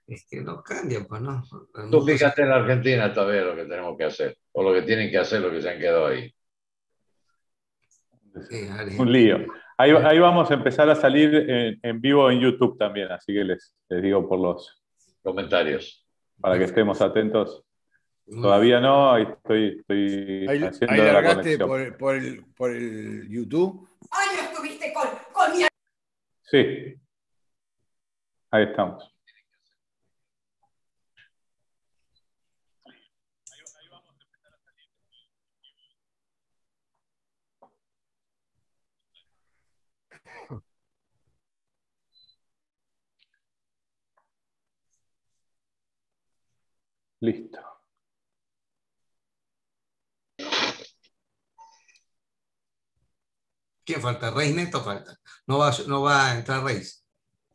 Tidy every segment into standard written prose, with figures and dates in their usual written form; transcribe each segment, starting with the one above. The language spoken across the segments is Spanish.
Es que no cambia, pues no. El Tú mundo se... fíjate en la Argentina todavía lo que tenemos que hacer, o lo que tienen que hacer, lo que se han quedado ahí. Un Argentina. lío. Ahí vamos a empezar a salir en vivo en YouTube también, así que les digo Comentarios. para que estemos atentos. Muy bien. Todavía no, ahí estoy Ahí haciendo la largaste conexión. por el YouTube. Ay, no estuviste con mi... Sí, ahí estamos. Listo. ¿Quién falta? Reis Neto falta. No va a entrar Reis.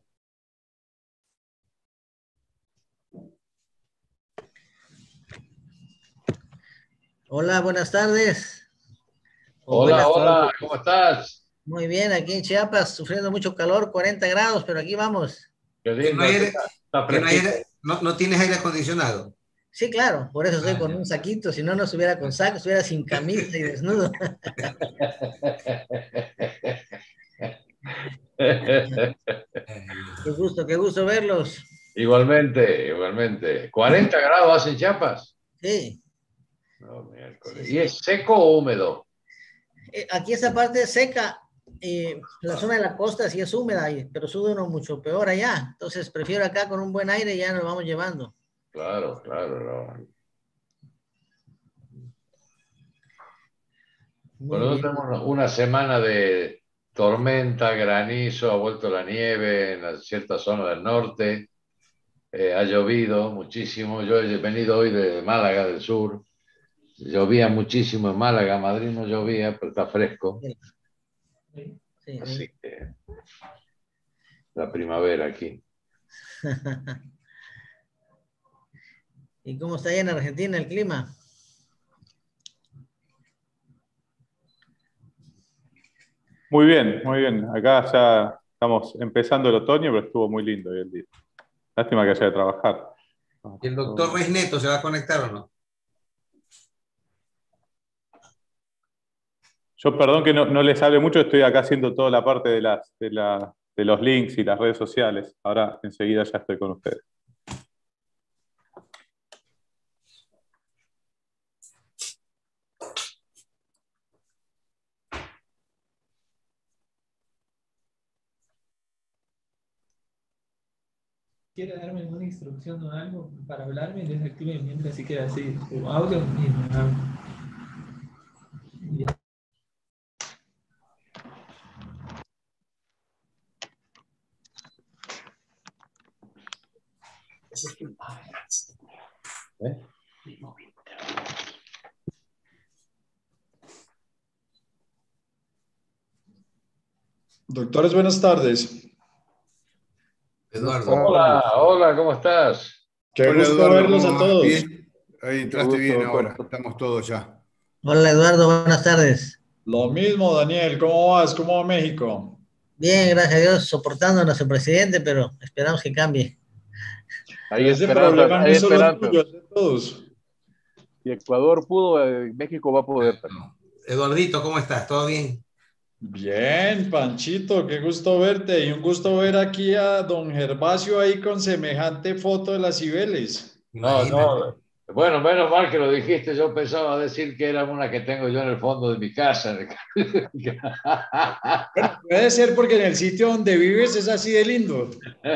Hola, buenas tardes. Hola, hola, ¿cómo estás? Muy bien, aquí en Chiapas, sufriendo mucho calor, 40 grados, pero aquí vamos. Qué Que no lindo, hay está que no, hay fresquito. no tienes aire acondicionado. Sí, claro, por eso estoy Ah, con ya. un saquito, si no, no estuviera con saco, estuviera sin camisa y desnudo. Qué gusto verlos. Igualmente, igualmente. 40 grados hace en Chiapas. Sí, No, sí, miércoles. ¿Y sí. es seco o húmedo? Aquí esa parte es seca, la zona de la costa sí es húmeda, pero sube uno mucho peor allá. Entonces prefiero acá con un buen aire y ya nos vamos llevando. Claro, claro. No. Muy Bueno, bien. nosotros tenemos una semana de tormenta, granizo, ha vuelto la nieve en ciertas zonas del norte, ha llovido muchísimo. Yo he venido hoy de Málaga, del sur. Llovía muchísimo en Málaga, Madrid no llovía, pero está fresco. Sí, sí, Así sí. que la primavera aquí. ¿Y cómo está ahí en Argentina el clima? Muy bien, muy bien. Acá ya estamos empezando el otoño, pero estuvo muy lindo hoy el día. Lástima que haya que trabajar. ¿Y el doctor Reis Neto se va a conectar o no? Yo, perdón que no les hable mucho, estoy acá haciendo toda la parte de los links y las redes sociales. Ahora enseguida ya estoy con ustedes. ¿Quiere darme alguna instrucción o algo para hablarme? Desactive mientras si queda así tu audio y me hablo. Ya. ¿Eh? Doctores, buenas tardes. Buenas Eduardo. Hola, tardes. hola, ¿cómo estás? Qué Hola gusto Eduardo, verlos ¿cómo a vas? todos. Bien. Ahí Mucho entraste gusto, bien ahora. doctor. Estamos todos ya. Hola Eduardo, buenas tardes. Lo mismo, Daniel, ¿cómo vas? ¿Cómo va México? Bien, gracias a Dios, soportando a nuestro presidente, pero esperamos que cambie. Ese problema no hay es solo esperanzas. tuyo, es de todos. Si Ecuador pudo, México va a poder también. Eduardito, ¿cómo estás? ¿Todo bien? Bien, Panchito, qué gusto verte y un gusto ver aquí a don Gervasio ahí con semejante foto de las Cibeles. No, Imagínate. no. Bueno, menos mal que lo dijiste. Yo pensaba decir que era una que tengo yo en el fondo de mi casa. Bueno, puede ser porque en el sitio donde vives es así de lindo.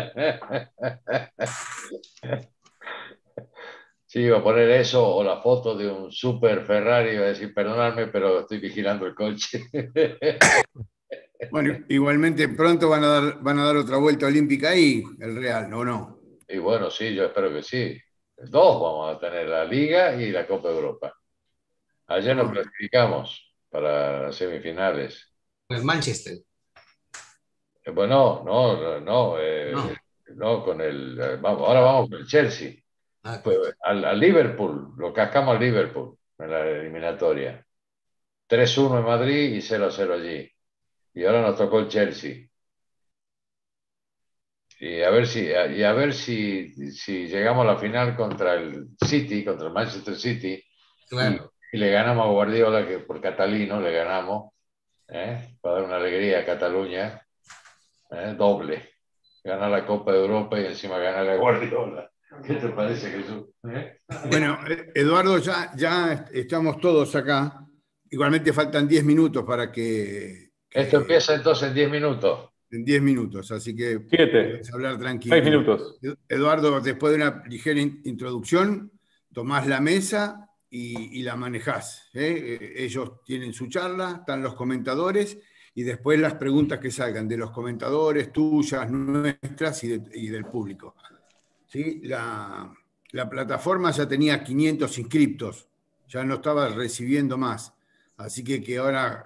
Sí, iba a poner eso o la foto de un super Ferrari. Iba a decir, perdonadme, pero estoy vigilando el coche. Bueno, igualmente pronto van a dar otra vuelta olímpica ahí, el Real, ¿no? ¿No? Y bueno, sí, yo espero que sí. Dos vamos a tener, la Liga y la Copa Europa. Ayer nos Bueno, clasificamos para las semifinales. El Manchester. Bueno, no, No. no con vamos, ahora vamos con el Chelsea. Ah, Fue al Liverpool, lo cascamos al Liverpool en la eliminatoria. 3-1 en Madrid y 0-0 allí. Y ahora nos tocó el Chelsea. Y a ver si llegamos a la final contra el City, contra el Manchester City, Claro. y le ganamos a Guardiola, que por Catalino le ganamos, para dar una alegría a Cataluña, doble. Ganar la Copa de Europa y encima ganar a Guardiola. ¿Qué te parece, Jesús? Bueno, Eduardo, ya estamos todos acá. Igualmente faltan 10 minutos para que... Esto empieza entonces en 10 minutos. En 10 minutos, así que 7. puedes hablar tranquilo. 6 minutos. Eduardo, después de una ligera introducción, tomás la mesa y la manejás. Ellos tienen su charla, están los comentadores, y después las preguntas que salgan de los comentadores, tuyas, nuestras y del público. ¿Sí? La plataforma ya tenía 500 inscriptos, ya no estaba recibiendo más. Así que ahora...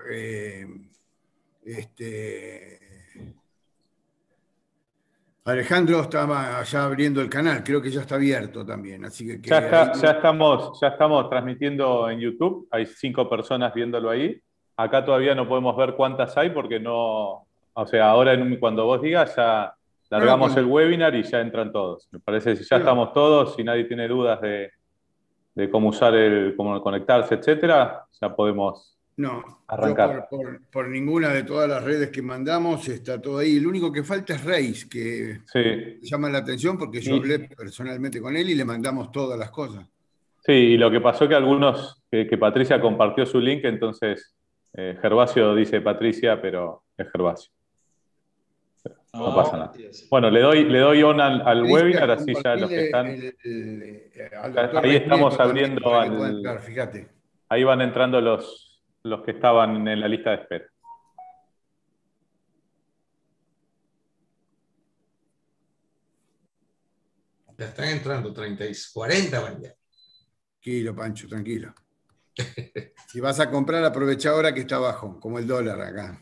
Alejandro estaba allá abriendo el canal, creo que ya está abierto también, así que ya estamos transmitiendo en YouTube, hay 5 personas viéndolo ahí. Acá todavía no podemos ver cuántas hay porque no, o sea, ahora cuando vos digas ya largamos el webinar y ya entran todos. Me parece que si ya estamos todos, si nadie tiene dudas de cómo usar cómo conectarse, etcétera, ya podemos... No, arrancar. Por ninguna de todas las redes que mandamos está todo ahí. Lo único que falta es Reis, que llama la atención porque yo hablé personalmente con él y le mandamos todas las cosas. Sí, y lo que pasó que algunos, que Patricia compartió su link, entonces Gervasio dice Patricia, pero es Gervasio. No pasa nada. Bueno, le doy on al webinar, así ya los que están... ahí estamos abriendo fíjate. Ahí van entrando los que estaban en la lista de espera. Ya están entrando 40 van ya. Tranquilo, Pancho, tranquilo. Si vas a comprar, aprovecha ahora que está bajo, como el dólar acá.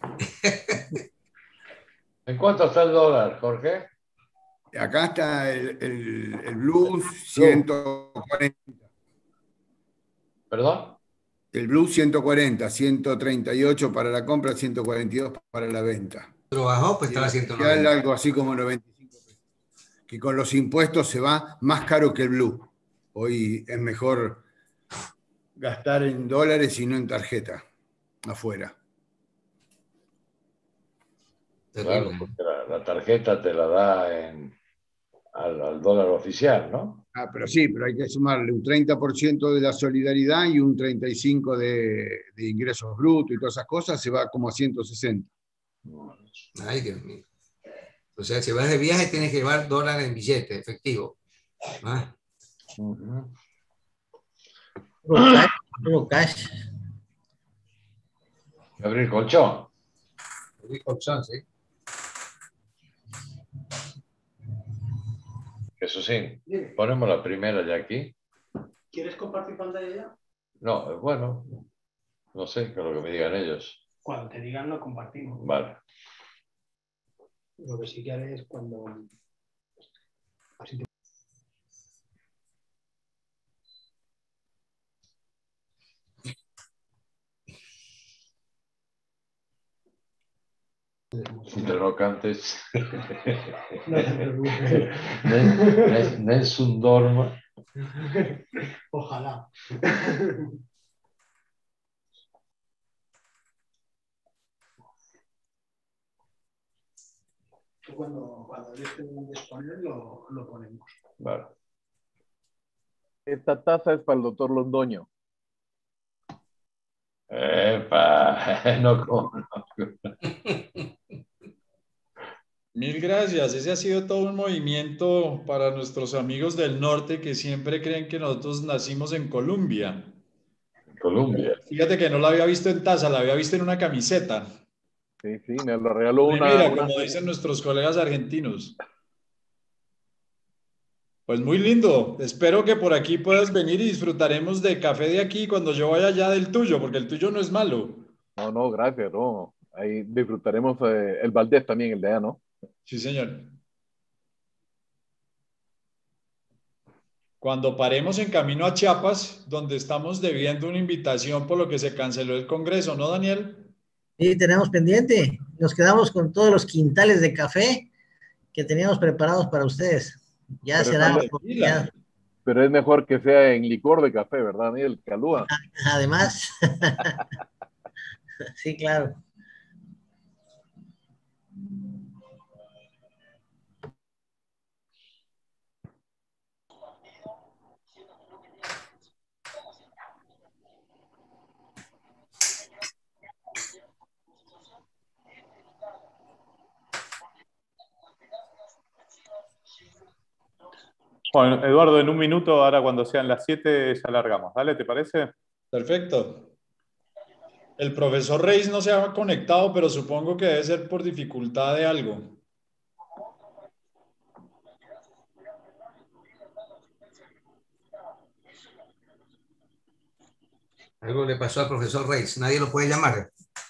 ¿En cuánto está el dólar, Jorge? Acá está el Blue 140. ¿Perdón? El Blue 140, 138 para la compra, 142 para la venta. Pero bajó, pues estaba 190. Algo así como 95 pesos. Que con los impuestos se va más caro que el Blue. Hoy es mejor gastar en dólares y no en tarjeta, afuera. Claro, porque la tarjeta te la da al dólar oficial, ¿no? Pero sí, pero hay que sumarle un 30% de la solidaridad y un 35% de ingresos brutos y todas esas cosas, se va como a 160. Ay, Dios mío. O sea, si vas de viaje tienes que llevar dólares en billete, efectivo. ¿Ah? Puro cash. Abrir colchón. Abrir colchón, sí. Eso sí, ponemos la primera ya aquí. ¿Quieres compartir pantalla ya? No, bueno, no sé, con lo que me digan ellos. Cuando te digan lo compartimos. Vale. Lo que sí que haré es cuando... Así te... De no cantes. No te preocupes. Nelson Dorma. Ojalá. Cuando yo esté disponible lo ponemos. Vale. Esta taza es para el doctor Londoño. Epa, no conozco. Mil gracias. Ese ha sido todo un movimiento para nuestros amigos del norte que siempre creen que nosotros nacimos en Colombia. Colombia. Fíjate que no la había visto en taza, la había visto en una camiseta. Sí, me lo regaló Mira, como dicen nuestros colegas argentinos. Pues muy lindo. Espero que por aquí puedas venir y disfrutaremos de café de aquí cuando yo vaya allá del tuyo, porque el tuyo no es malo. No, gracias, no. Ahí disfrutaremos el Valdés también, el de allá, ¿no? Sí, señor. Cuando paremos en camino a Chiapas, donde estamos debiendo una invitación por lo que se canceló el Congreso, ¿no, Daniel? Sí, tenemos pendiente. Nos quedamos con todos los quintales de café que teníamos preparados para ustedes. Ya Pero será sale- oportunidad. Pero es mejor que sea en licor de café, ¿verdad, Daniel? Calúa. Además, sí, claro. Bueno, Eduardo, en un minuto, ahora cuando sean las 7, ya largamos. ¿Dale? ¿Te parece? Perfecto. El profesor Reis no se ha conectado, pero supongo que debe ser por dificultad de algo. Algo le pasó al profesor Reis, nadie lo puede llamar.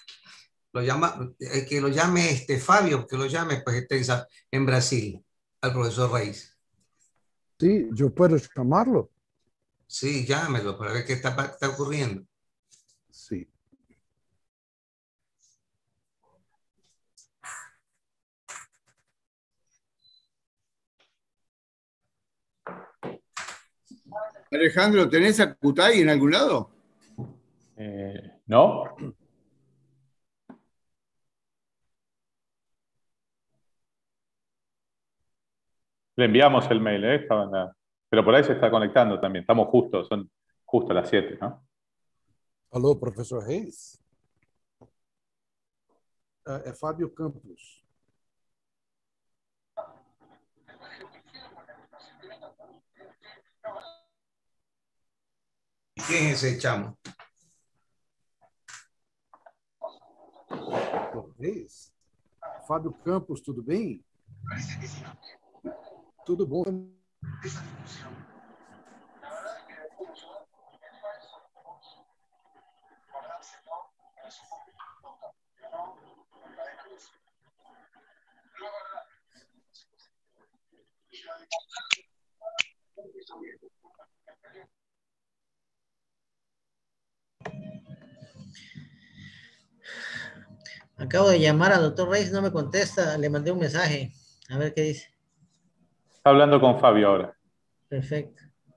Que lo llame Fabio, que lo llame, pues está en Brasil, al profesor Reis. Sí, yo puedo llamarlo. Sí, llámelo para ver qué está ocurriendo. Sí. Alejandro, ¿tenés a Cutay en algún lado? ¿No? Le enviamos el mail, ¿eh? Pero por ahí se está conectando también. Estamos justos, son justo las 7, ¿no? Alô, professor Reis? É Fábio Campos. ¿Quién es ese chamo? Reis? Fábio Campos, tudo bem? Tudo bom. Acabo de llamar al doctor Reis, no me contesta, le mandé un mensaje. A ver qué dice. Está hablando con Fabio ahora. Perfecto.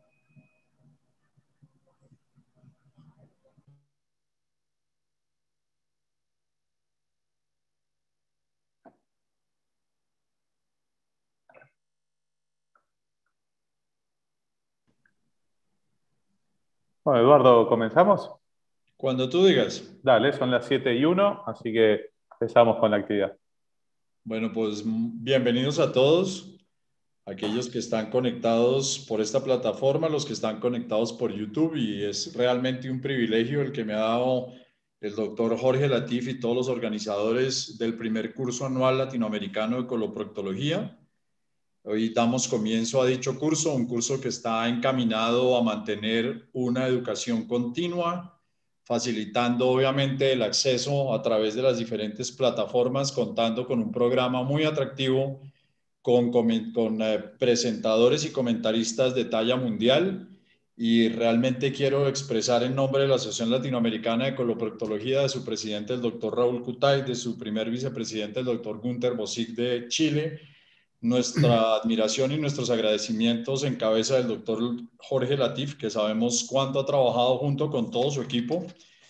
Bueno, Eduardo, ¿comenzamos? Cuando tú digas. Dale, son las 7:01, así que empezamos con la actividad. Bueno, pues bienvenidos a todos, aquellos que están conectados por esta plataforma, los que están conectados por YouTube, y es realmente un privilegio el que me ha dado el doctor Jorge Latif y todos los organizadores del primer curso anual latinoamericano de coloproctología. Hoy damos comienzo a dicho curso, un curso que está encaminado a mantener una educación continua, facilitando obviamente el acceso a través de las diferentes plataformas, contando con un programa muy atractivo con presentadores y comentaristas de talla mundial. Y realmente quiero expresar en nombre de la Asociación Latinoamericana de Coloproctología, de su presidente, el doctor Raúl Cutay, de su primer vicepresidente, el doctor Gunther Bosic de Chile, nuestra admiración y nuestros agradecimientos en cabeza del doctor Jorge Latif, que sabemos cuánto ha trabajado junto con todo su equipo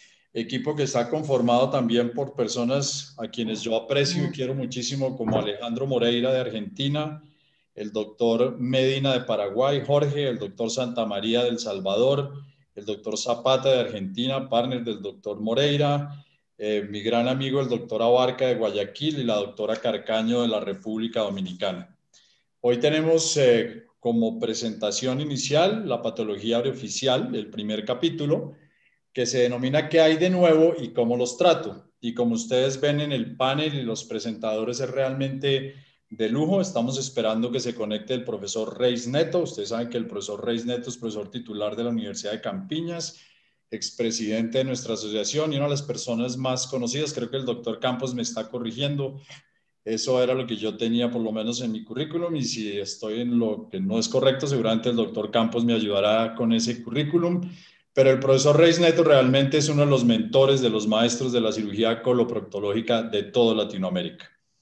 que está conformado también por personas a quienes yo aprecio y quiero muchísimo, como Alejandro Moreira de Argentina, el doctor Medina de Paraguay, Jorge, el doctor Santamaría de El Salvador, el doctor Zapata de Argentina, partner del doctor Moreira, mi gran amigo el doctor Abarca de Guayaquil y la doctora Carcaño de la República Dominicana. Hoy tenemos como presentación inicial la patología oficial, el primer capítulo, que se denomina ¿Qué hay de nuevo y cómo los trato? Y como ustedes ven en el panel y los presentadores es realmente de lujo. Estamos esperando que se conecte el profesor Reis Neto. Ustedes saben que el profesor Reis Neto es profesor titular de la Universidad de Campiñas, expresidente de nuestra asociación y una de las personas más conocidas. Creo que el doctor Campos me está corrigiendo. Eso era lo que yo tenía por lo menos en mi currículum, y si estoy en lo que no es correcto, seguramente el doctor Campos me ayudará con ese currículum. Pero el profesor Reis Neto realmente es uno de los mentores de los maestros de la cirugía coloproctológica de toda Latinoamérica.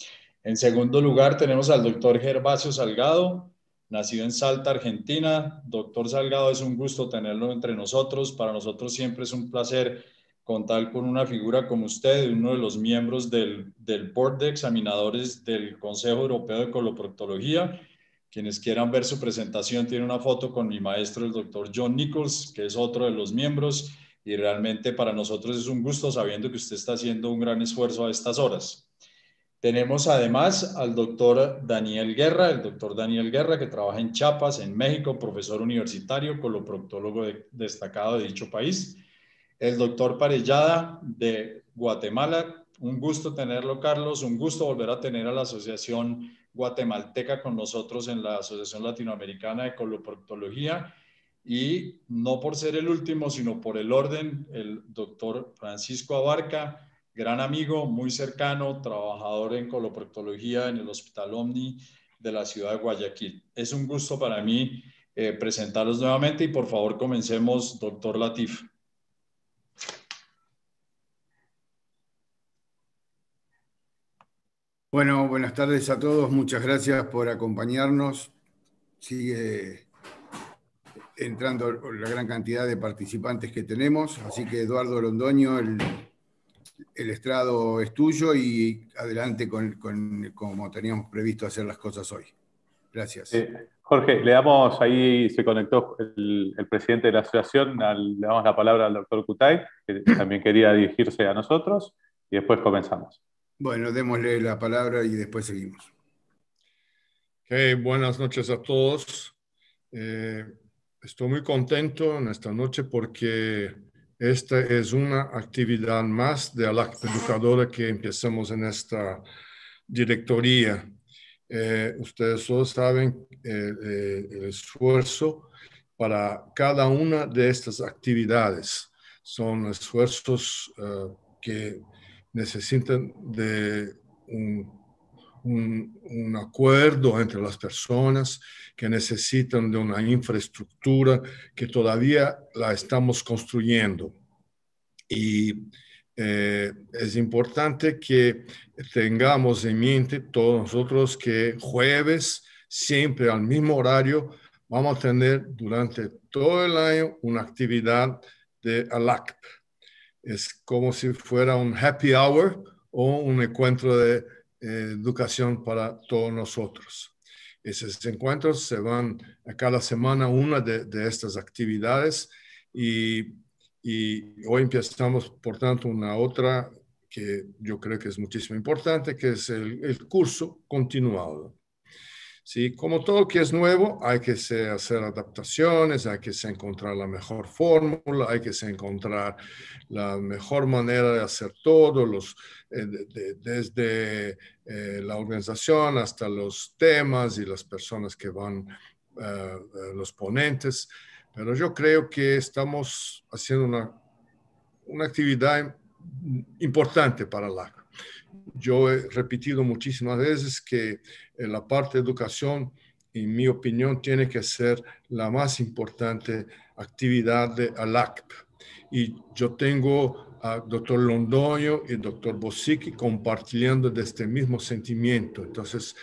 En segundo lugar, tenemos al doctor Gervasio Salgado, nacido en Salta, Argentina. Doctor Salgado, es un gusto tenerlo entre nosotros. Para nosotros siempre es un placer contar con una figura como usted, uno de los miembros del Board de Examinadores del Consejo Europeo de Coloproctología. Quienes quieran ver su presentación, tiene una foto con mi maestro, el doctor John Nichols, que es otro de los miembros, y realmente para nosotros es un gusto sabiendo que usted está haciendo un gran esfuerzo a estas horas. Tenemos además al doctor Daniel Guerra, que trabaja en Chiapas, en México, profesor universitario, coloproctólogo destacado de dicho país. El doctor Parellada de Guatemala, un gusto tenerlo, Carlos, un gusto volver a tener a la Asociación Guatemalteca con nosotros en la Asociación Latinoamericana de Coloproctología. Y no por ser el último, sino por el orden, el doctor Francisco Abarca, gran amigo, muy cercano, trabajador en coloproctología en el Hospital Omni de la ciudad de Guayaquil. Es un gusto para mí presentarlos nuevamente y por favor comencemos, doctor Latif. Bueno, buenas tardes a todos. Muchas gracias por acompañarnos. Sigue entrando la gran cantidad de participantes que tenemos. Así que, Eduardo Londoño, el estrado es tuyo y adelante como teníamos previsto hacer las cosas hoy. Gracias. Jorge, le damos ahí, se conectó el presidente de la asociación, le damos la palabra al doctor Cutay, que también quería dirigirse a nosotros, y después comenzamos. Bueno, démosle la palabra y después seguimos. Buenas noches a todos. Estoy muy contento en esta noche porque esta es una actividad más de la educadora que empezamos en esta directoría. Ustedes todos saben el esfuerzo para cada una de estas actividades. Son esfuerzos que necesitan de un acuerdo entre las personas, que necesitan de una infraestructura que todavía la estamos construyendo. Y es importante que tengamos en mente todos nosotros que jueves, siempre al mismo horario, vamos a tener durante todo el año una actividad de ALACP. Es como si fuera un happy hour o un encuentro de educación para todos nosotros. Esos encuentros se van a cada semana una de estas actividades y hoy empezamos, por tanto, una otra que yo creo que es muchísimo importante, que es el curso continuado. ¿Sí? Como todo que es nuevo, hay que hacer adaptaciones, hay que encontrar la mejor fórmula, hay que encontrar la mejor manera de hacer todo, desde la organización hasta los temas y las personas que van, los ponentes. Pero yo creo que estamos haciendo una actividad importante para LAC. Yo he repetido muchísimas veces que la parte de educación, en mi opinión, tiene que ser la más importante actividad de ALACP. Y yo tengo al doctor Londoño y al doctor Bosicki compartiendo de este mismo sentimiento. Entonces,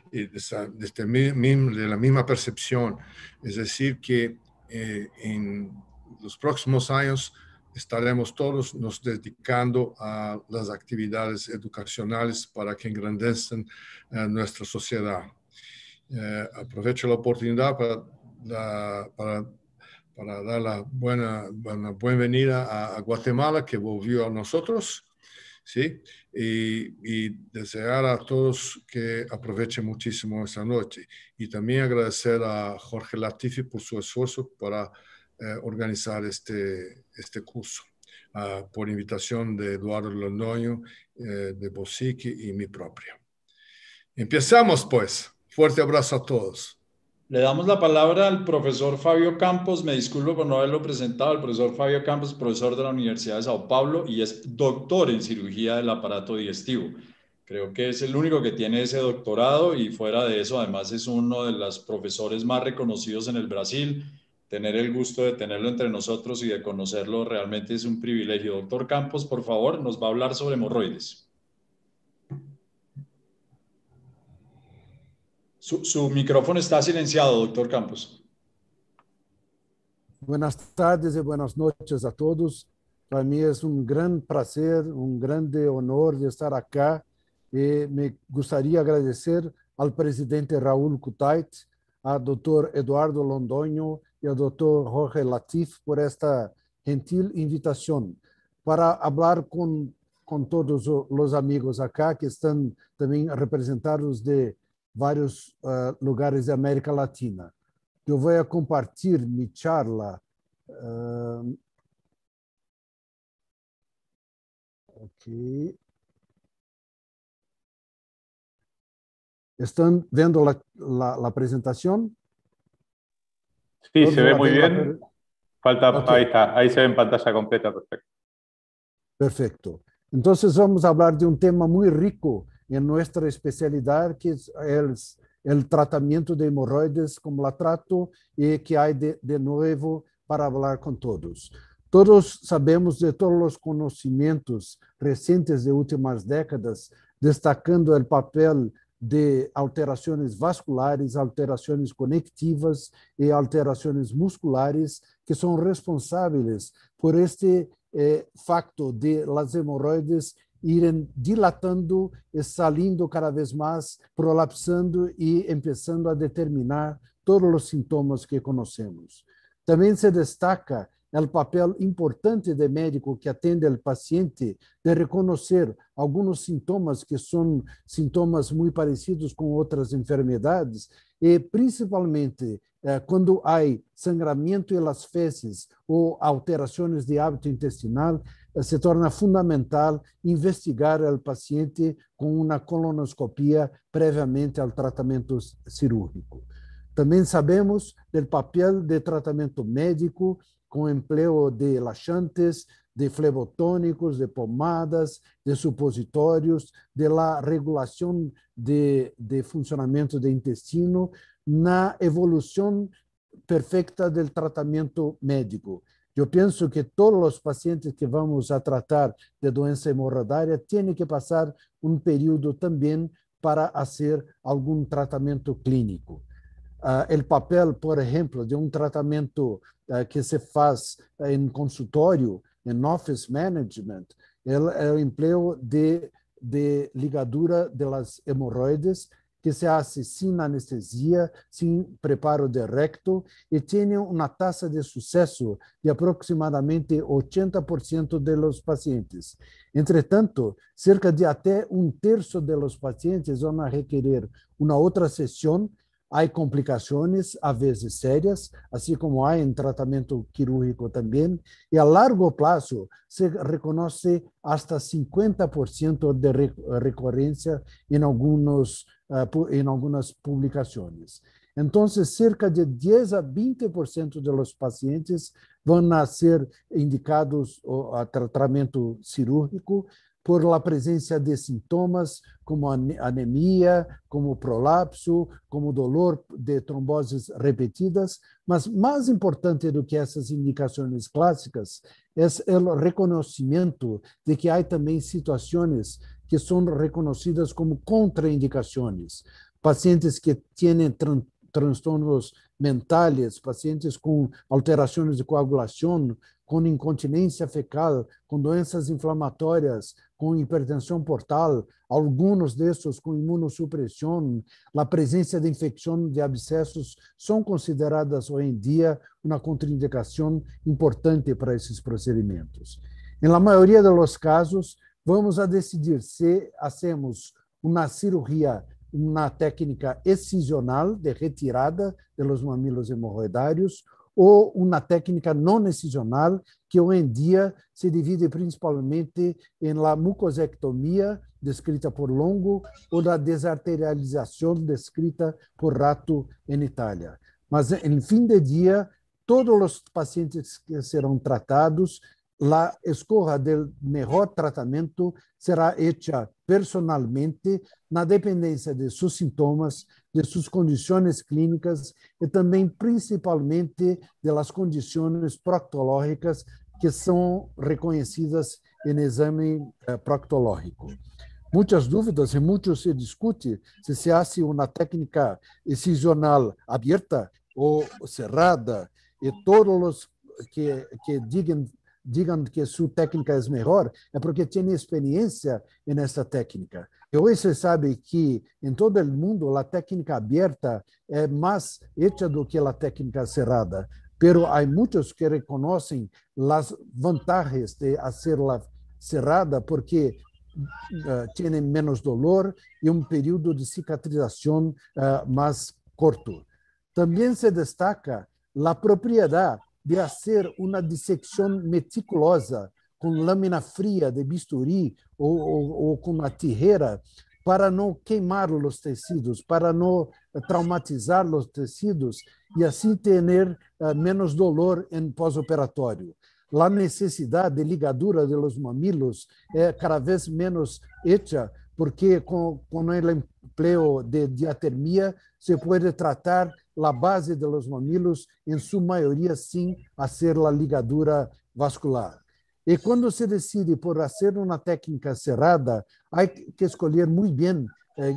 de la misma percepción. Es decir, que en los próximos años estaremos todos nos dedicando a las actividades educacionales para que engrandezcan nuestra sociedad. Aprovecho la oportunidad para dar la buena bienvenida a Guatemala, que volvió a nosotros, ¿sí? Y desear a todos que aprovechen muchísimo esta noche. Y también agradecer a Jorge Latifi por su esfuerzo para organizar este curso, por invitación de Eduardo Londoño, de Bosicki y mi propia. Empezamos pues. Fuerte abrazo a todos. Le damos la palabra al profesor Fabio Campos. Me disculpo por no haberlo presentado. El profesor Fabio Campos, profesor de la Universidad de Sao Paulo y es doctor en cirugía del aparato digestivo. Creo que es el único que tiene ese doctorado y fuera de eso, además, es uno de los profesores más reconocidos en el Brasil. Tener el gusto de tenerlo entre nosotros y de conocerlo realmente es un privilegio. Doctor Campos, por favor, nos va a hablar sobre hemorroides. Su micrófono está silenciado, doctor Campos. Buenas tardes y buenas noches a todos. Para mí es un gran placer, un grande honor de estar acá. Me gustaría agradecer al presidente Raúl Kutait, al doctor Eduardo Londoño y al doctor Jorge Latif por esta gentil invitación para hablar con todos los amigos acá que están también representados de varios lugares de América Latina. Eu vou compartilhar minha charla. Ok. ¿Están viendo la presentación? Sí, se ve muy bien. ver... Falta, Okay. Ahí está, ahí se ve en pantalla completa, perfecto. Perfecto. Entonces vamos a hablar de un tema muy rico en nuestra especialidad, que es el tratamiento de hemorroides, como la trato y que hay de nuevo para hablar con todos. Todos sabemos de todos los conocimientos recientes de últimas décadas, destacando el papel de alterações vasculares, alterações conectivas e alterações musculares que são responsáveis por este facto de las hemorroides irem dilatando e salindo cada vez mais, prolapsando e começando a determinar todos os sintomas que conhecemos. Também se destaca o papel importante do médico que atende ao paciente de reconhecer alguns sintomas que são sintomas muito parecidos com outras enfermidades e, principalmente, quando há sangramento em las fezes ou alterações de hábito intestinal, se torna fundamental investigar o paciente com uma colonoscopia previamente ao tratamento cirúrgico. Também sabemos do papel de tratamento médico com emprego de laxantes, de flebotônicos, de pomadas, de supositórios, de la regulação de funcionamento do intestino, na evolução perfeita do tratamento médico. Eu penso que todos os pacientes que vamos a tratar de doença hemorroidária têm que passar um período também para fazer algum tratamento clínico. O papel, por exemplo, de um tratamento que se faz em consultório, em office management, é o emprego de ligadura das hemorroides, que se faz sem anestesia, sem preparo de recto, e tem uma taxa de sucesso de aproximadamente 80% dos pacientes. Entretanto, cerca de até um terço dos pacientes vão requerer uma outra sessão. Há complicações, às vezes sérias, assim como há em tratamento quirúrgico também, e a largo prazo se reconhece hasta 50% de recorrência em algumas publicações. Então, cerca de 10 a 20% dos pacientes vão ser indicados a tratamento cirúrgico por la presença de sintomas como anemia, como prolapso, como dolor de tromboses repetidas, mas mais importante do que essas indicações clássicas é o reconhecimento de que há também situações que são reconhecidas como contraindicações. Pacientes que têm transtornos mentais, pacientes com alterações de coagulação, com incontinência fecal, com doenças inflamatórias, com hipertensão portal, alguns desses com imunossupressão, a presença de infecção de abscessos são consideradas hoje em dia uma contraindicação importante para esses procedimentos. Em la maioria dos casos, vamos a decidir se hacemos uma cirurgia, uma técnica excisional de retirada dos mamilos hemorroidários ou uma técnica não excisional, que hoje em dia se divide principalmente em la mucosectomia, descrita por Longo, ou da desarterialização, descrita por Ratto em Itália. Mas, em fim de dia, todos os pacientes que serão tratados, a escolha do melhor tratamento será feita personalmente, na dependência de seus sintomas, de suas condições clínicas e também, principalmente, das condições proctológicas que são reconhecidas em exame proctológico. muitas dúvidas e muito se discute se hace uma técnica incisional aberta ou cerrada, e todos os que digam que sua técnica é melhor é porque têm experiência nessa técnica. E hoje se sabe que em todo o mundo a técnica aberta é mais hecha do que a técnica cerrada, pero há muitos que reconhecem as vantagens de hacerla cerrada porque tienen menos dolor y un periodo de cicatrización más corto. También se destaca la propiedad de hacer una disección meticulosa con lámina fría de bisturí o con una tijera para no quemar los tecidos, para no traumatizar los tecidos y así tener menos dolor en posoperatorio. A necessidade de ligadura de los mamilos é cada vez menos hecha, porque com o empleo de diatermia se pode tratar a base de los mamilos, em sua maioria, sem fazer a ligadura vascular. E quando se decide por fazer uma técnica cerrada, há que escolher muito bem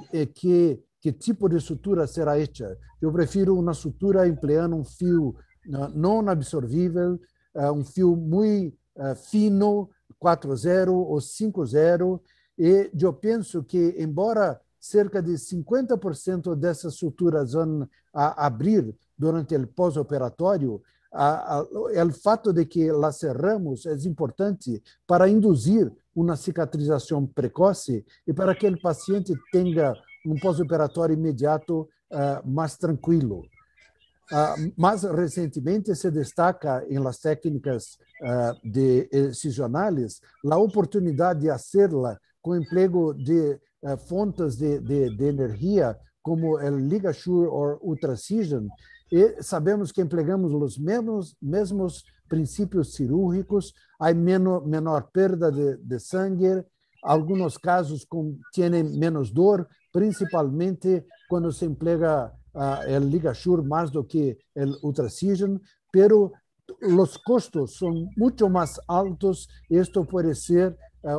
que tipo de sutura será hecha. Eu prefiro uma sutura empleando um fio não absorvível, um fio muito fino, 4.0 ou 5.0, e eu penso que, embora cerca de 50% dessas suturas vão abrir durante o pós-operatório, o fato de que las cerramos é importante para induzir uma cicatrização precoce e para que o paciente tenha um pós-operatório imediato mais tranquilo. Mais recentemente se destaca em las técnicas de excisionales a oportunidade de fazê-la com emprego de fontes de energia como o LigaSure ou Ultracision, e sabemos que empregamos os mesmos princípios cirúrgicos, há menor perda de sangue, alguns casos têm menos dor, principalmente quando se emprega el LigaSure más do que el Ultracision, pero los costos son mucho más altos y esto puede ser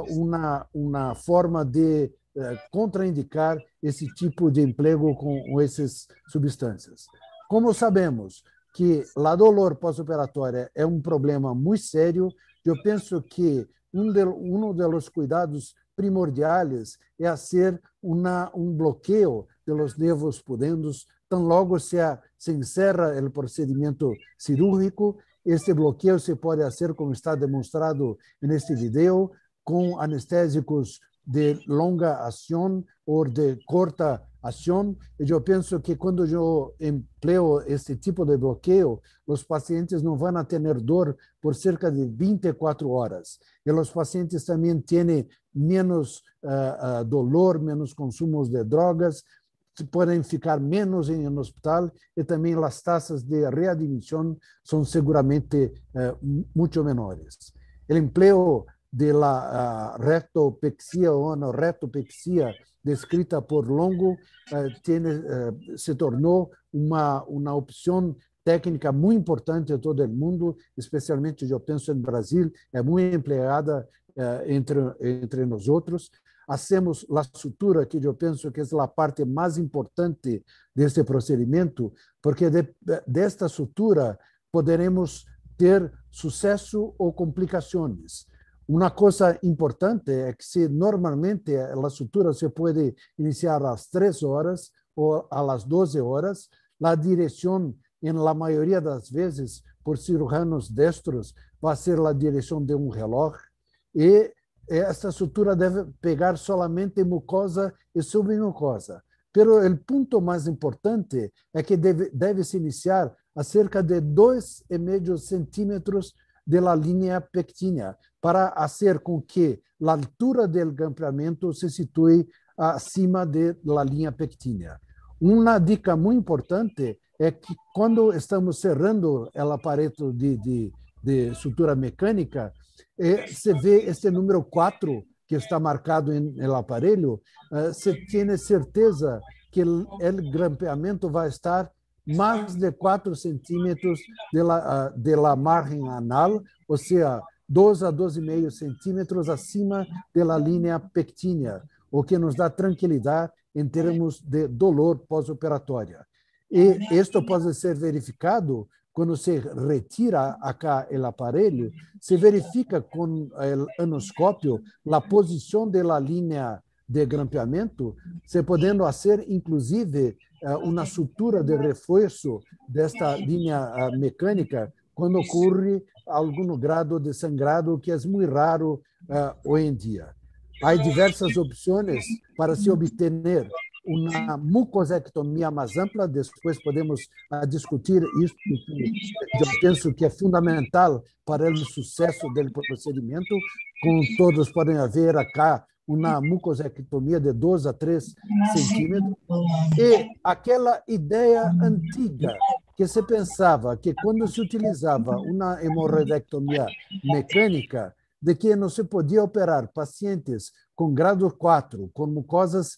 una forma de contraindicar esse tipo de emprego com essas substâncias. Como sabemos que a dolor pós-operatória é um problema muito sério, eu penso que um dos cuidados primordiais é fazer um bloqueio de los nervos pudendos. Tão logo se encerra o procedimento cirúrgico, este bloqueio se pode fazer, como está demonstrado neste vídeo, com anestésicos de longa ação ou de corta ação. E eu penso que quando eu empleo este tipo de bloqueio, os pacientes não vão ter dor por cerca de 24 horas. E os pacientes também têm menos dolor, menos consumos de drogas, podem ficar menos em um hospital e também as taxas de readmissão são seguramente muito menores. O emprego de la rectopexia ou anorrectopexia descrita por Longo se tornou uma opção técnica muito importante em todo o mundo, especialmente, eu penso, no Brasil, é muito empregada entre nós outros. Hacemos a sutura, que eu penso que é a parte mais importante deste procedimento, porque desta sutura poderemos ter sucesso ou complicações. Uma coisa importante é que se normalmente a sutura se pode iniciar às 3 horas ou às 12 horas, a direção, em la maioria das vezes, por cirujanos destros, vai ser a direção de um relógio, e esta sutura deve pegar solamente mucosa e submucosa. Pero o ponto mais importante é que deve se iniciar a cerca de 2,5 centímetros da linha pectínea, para fazer com que a altura do grampeamento se situe acima da linha pectínea. Uma dica muito importante é que quando estamos cerrando o aparelho de sutura mecânica, se vê este número 4 que está marcado no aparelho, se tem certeza que o grampeamento vai estar mais de 4 centímetros de la margem anal, ou seja, 2 a 12,5 centímetros acima da linha pectínea. o que nos dá tranquilidade em termos de dolor pós-operatório. E isto pode ser verificado quando se retira acá o aparelho, se verifica com o anoscópio a posição da linha de grampeamento, se podendo fazer, inclusive, uma sutura de reforço desta linha mecânica quando ocorre algum grado de sangrado, que é muito raro hoje em dia. Há diversas opções para se obter uma mucosectomia mais ampla. Depois podemos discutir isso, que eu penso que é fundamental para o sucesso do procedimento. Como todos podem ver acá, uma mucosectomia de 2 a 3 centímetros. E aquela ideia antiga que se pensava que quando se utilizava uma hemorroidectomia mecânica, de que não se podia operar pacientes com grado 4, com mucosas,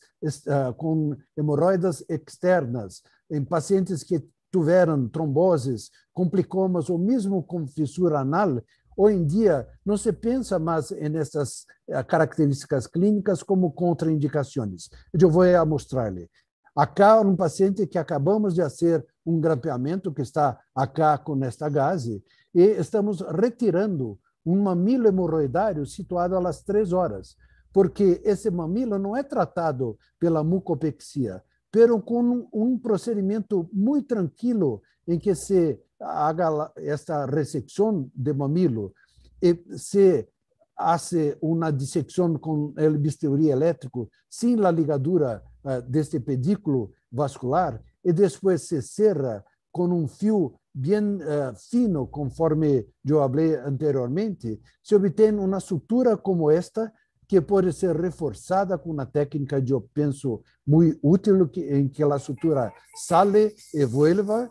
com hemorroidas externas, em pacientes que tiveram tromboses, com plicomas ou mesmo com fissura anal. Hoje em dia, não se pensa mais nessas características clínicas como contraindicações. Eu vou mostrar-lhe. Acá, um paciente que acabamos de fazer um grampeamento, que está acá com esta gase, e estamos retirando um mamilo hemorroidário situado às 3 horas, porque esse mamilo não é tratado pela mucopexia, mas com um procedimento muito tranquilo em que se haga esta ressecção de mamilo e se hace uma dissecção com o bisturi elétrico sem a ligadura deste pedículo vascular e depois se cerra com um fio bem fino, conforme eu falei anteriormente, se obtém uma sutura como esta, que pode ser reforçada com uma técnica, eu penso, muito útil, em que a sutura sale e vuelva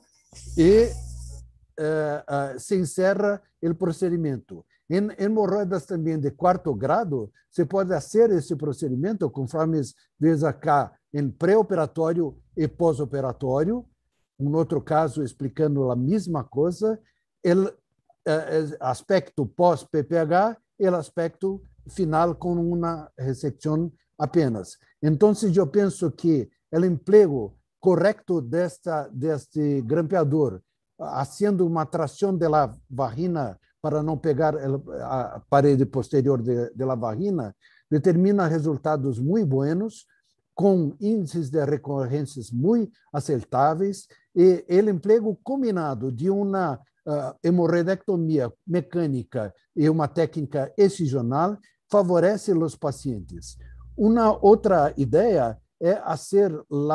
e se encerra o procedimento. Em hemorroidas também de 4º grado, se pode fazer esse procedimento, conforme vês acá, em pré-operatório e pós-operatório. Um outro caso explicando a mesma coisa, o aspecto pós-PPH e o aspecto final com uma ressecção apenas. Então, eu penso que o emprego correto deste grampeador, fazendo uma tração da vagina para não pegar a parede posterior da vagina, determina resultados muito buenos, com índices de recorrências muito aceitáveis, e o emprego combinado de uma hemorroidectomia mecânica e uma técnica excisional favorece os pacientes. Uma outra ideia é fazer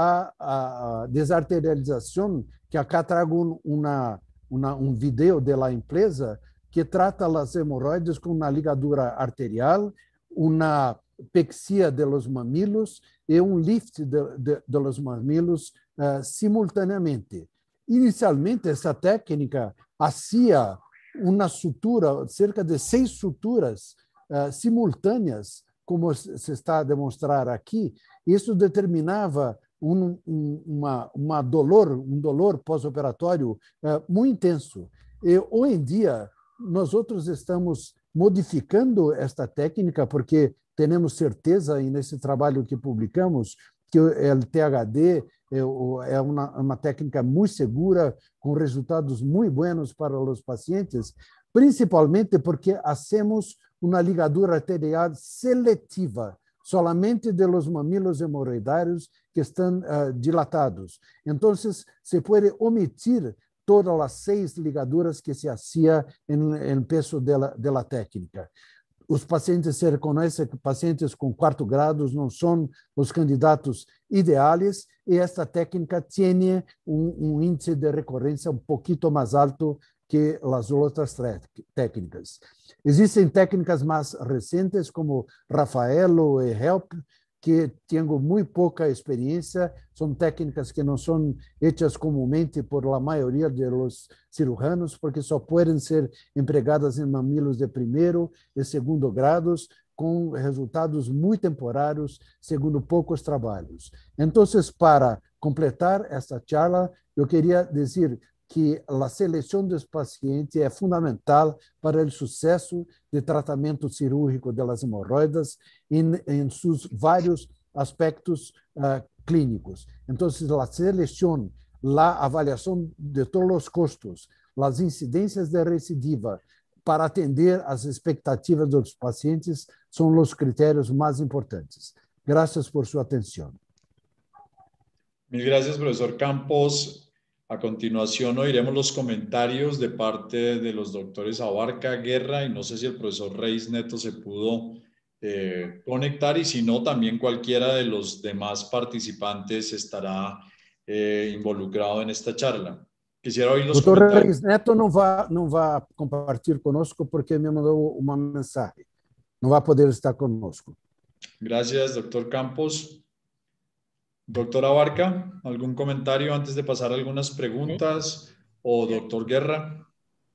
a desarterialização, que acá trago um vídeo da empresa que trata as hemorroides com uma ligadura arterial, uma pexia de los mamilos e um lift de los mamilos simultaneamente. Inicialmente, essa técnica fazia uma sutura, cerca de 6 suturas simultâneas, como se está a demonstrar aqui. Isso determinava um dolor pós-operatório muito intenso. E hoje em dia, nós outros estamos modificando esta técnica, porque temos certeza, e nesse trabalho que publicamos, que o THD é uma técnica muito segura, com resultados muito bons para os pacientes, principalmente porque hacemos uma ligadura arterial seletiva, solamente de los mamilos hemorroidários que estão dilatados. Então, se pode omitir todas as 6 ligaduras que se hacía em peso da técnica. Os pacientes se reconhecem que pacientes com 4 grados não são os candidatos ideais, e esta técnica tem um índice de recorrência um pouquinho mais alto que as outras técnicas. Existem técnicas mais recentes, como Rafaelo e HELP, que tenho muito pouca experiência. São técnicas que não são hechas comumente por a maioria dos cirujanos, porque só podem ser empregadas em mamilos de 1º e 2º grados, com resultados muito temporários, segundo poucos trabalhos. Então, para completar esta charla, eu queria dizer que a seleção dos pacientes é fundamental para o sucesso do tratamento cirúrgico das hemorroidas em seus vários aspectos clínicos. Entonces, la selección, la avaliación de todos los costos, las incidencias de recidiva para atender as expectativas dos pacientes son los criterios más importantes. Gracias por su atención. Mil gracias, profesor Campos. A continuación oiremos los comentarios de parte de los doctores Abarca, Guerra, y no sé si el profesor Reyes Neto se pudo conectar, y si no, también cualquiera de los demás participantes estará involucrado en esta charla. Quisiera oír los Doutor comentarios. Reyes Neto não vai compartilhar conosco porque me mandou uma mensagem. Não vai poder estar conosco. Gracias, doctor Campos. Doctor Abarca, ¿algún comentario antes de pasar a algunas preguntas? O doctor Guerra.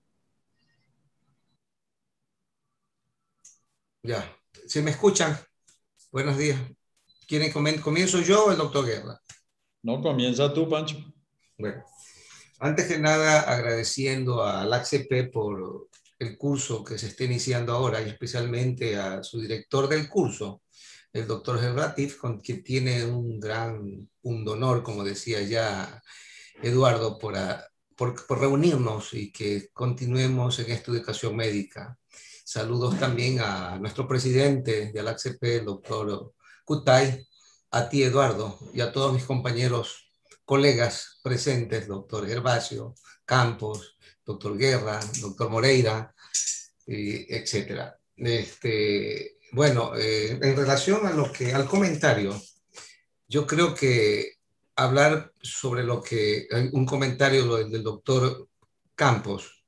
Ya, ¿se me escuchan? Buenos días. ¿Quieren comienzo yo o el doctor Guerra? No, comienza tú, Pancho. Bueno, antes que nada agradeciendo a la ACP por el curso que se está iniciando ahora y especialmente a su director del curso, el doctor Gerratif, con quien tiene un honor, como decía ya Eduardo, por reunirnos y que continuemos en esta educación médica. Saludos también a nuestro presidente de la ACP, el doctor Cutay, a ti, Eduardo, y a todos mis compañeros, colegas presentes, doctor Gervasio, Campos, doctor Guerra, doctor Moreira, etcétera. Bueno, en relación al comentario, yo creo que hablar sobre un comentario del doctor Campos,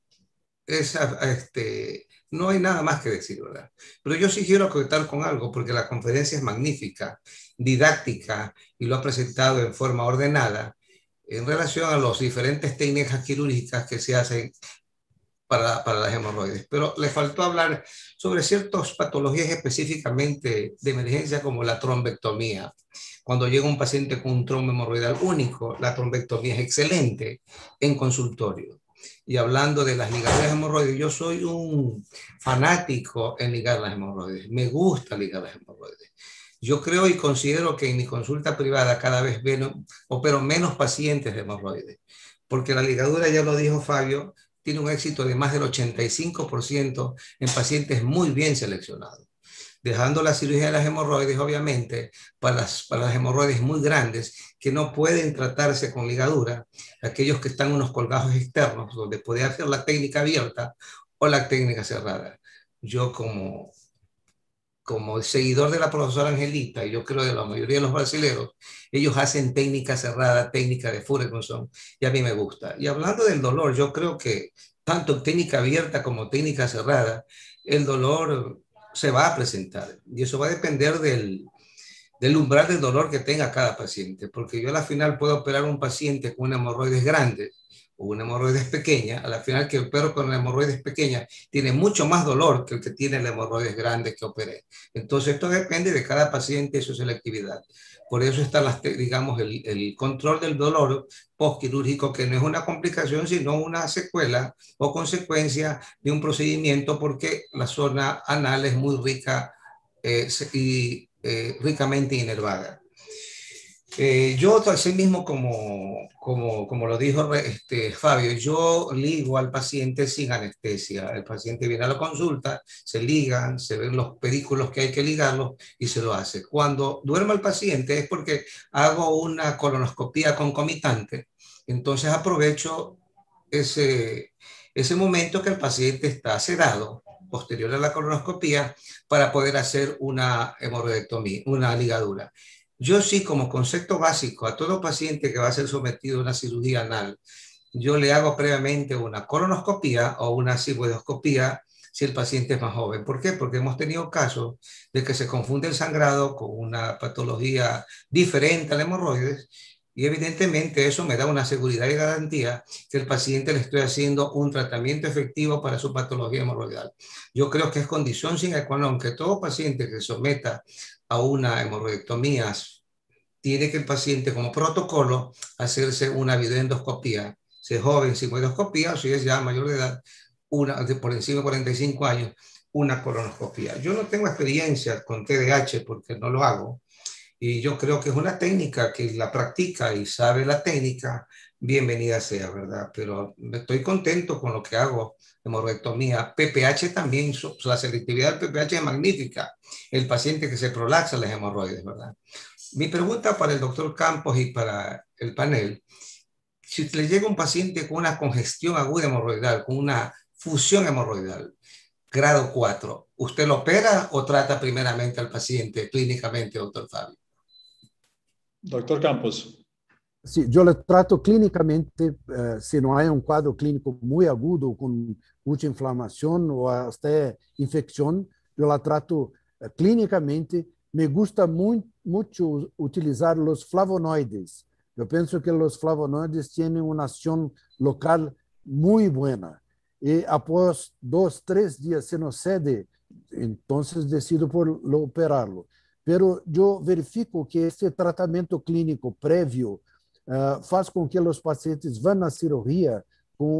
no hay nada más que decir, ¿verdad? Pero yo sí quiero conectar con algo, porque la conferencia es magnífica, didáctica, y lo ha presentado en forma ordenada en relación a las diferentes técnicas quirúrgicas que se hacen para las hemorroides. Pero le faltó hablar sobre ciertas patologías específicamente de emergencia, como la trombectomía. Cuando llega un paciente con un trombo hemorroidal único, la trombectomía es excelente en consultorio. Y hablando de las ligaduras hemorroides, yo soy un fanático en ligar las hemorroides. Me gusta ligar las hemorroides. Yo creo y considero que en mi consulta privada cada vez opero menos pacientes de hemorroides, porque la ligadura, ya lo dijo Fabio, tiene un éxito de más del 85% en pacientes muy bien seleccionados. Dejando la cirugía de las hemorroides, obviamente, para las hemorroides muy grandes que no pueden tratarse con ligadura, aquellos que están en unos colgajos externos, donde puede hacer la técnica abierta o la técnica cerrada. Yo como seguidor de la profesora Angelita, y yo creo de la mayoría de los brasileños, ellos hacen técnica cerrada, técnica de Furgenson, y a mí me gusta. Y hablando del dolor, yo creo que tanto técnica abierta como técnica cerrada, el dolor se va a presentar, y eso va a depender del umbral del dolor que tenga cada paciente, porque yo a la final puedo operar un paciente con una hemorroides grande o una hemorroides pequeña, a la final que opero con una hemorroides pequeña tiene mucho más dolor que el que tiene la hemorroides grande que operé. Entonces esto depende de cada paciente y su selectividad. Por eso está, digamos, el control del dolor postquirúrgico, que no es una complicación, sino una secuela o consecuencia de un procedimiento, porque la zona anal es muy rica y ricamente inervada. Yo, así mismo, como lo dijo Fabio, yo ligo al paciente sin anestesia. El paciente viene a la consulta, se ligan, se ven los pedículos que hay que ligarlos y se lo hace. Cuando duerme el paciente es porque hago una colonoscopía concomitante. Entonces aprovecho ese momento que el paciente está sedado, posterior a la colonoscopía, para poder hacer una hemorroidectomía, una ligadura. Yo sí, como concepto básico, a todo paciente que va a ser sometido a una cirugía anal, yo le hago previamente una colonoscopía o una sigmoidoscopía si el paciente es más joven. ¿Por qué? Porque hemos tenido casos de que se confunde el sangrado con una patología diferente a la hemorroides, y evidentemente eso me da una seguridad y garantía que el paciente le estoy haciendo un tratamiento efectivo para su patología hemorroidal. Yo creo que es condición sine qua non que todo paciente que se someta a una hemorroidectomía tiene que el paciente, como protocolo, hacerse una videoendoscopía, si es joven, sigmoidoscopía, o si es ya mayor de edad, por encima de 45 años, una colonoscopía. Yo no tengo experiencia con TDAH porque no lo hago, Y yo creo que es una técnica que la practica y sabe la técnica, bienvenida sea, ¿verdad? Pero estoy contento con lo que hago, hemorroidectomía. PPH también, la selectividad del PPH es magnífica. El paciente que se prolaxa las hemorroides, ¿verdad? Mi pregunta para el doctor Campos y para el panel, si le llega un paciente con una congestión aguda hemorroidal, con una fusión hemorroidal, grado 4, ¿usted lo opera o trata primeramente al paciente clínicamente, doctor Fabio? Doctor Campos. Sí, yo le trato clínicamente, si no hay un cuadro clínico muy agudo con mucha inflamación o hasta infección, yo la trato clínicamente. Me gusta mucho utilizar los flavonoides. Yo pienso que los flavonoides tienen una acción local muy buena. Y após 2, 3 días, si no cede, entonces decido por operarlo. Pero yo verifico que este tratamento clínico prévio faz com que os pacientes vão na cirurgia com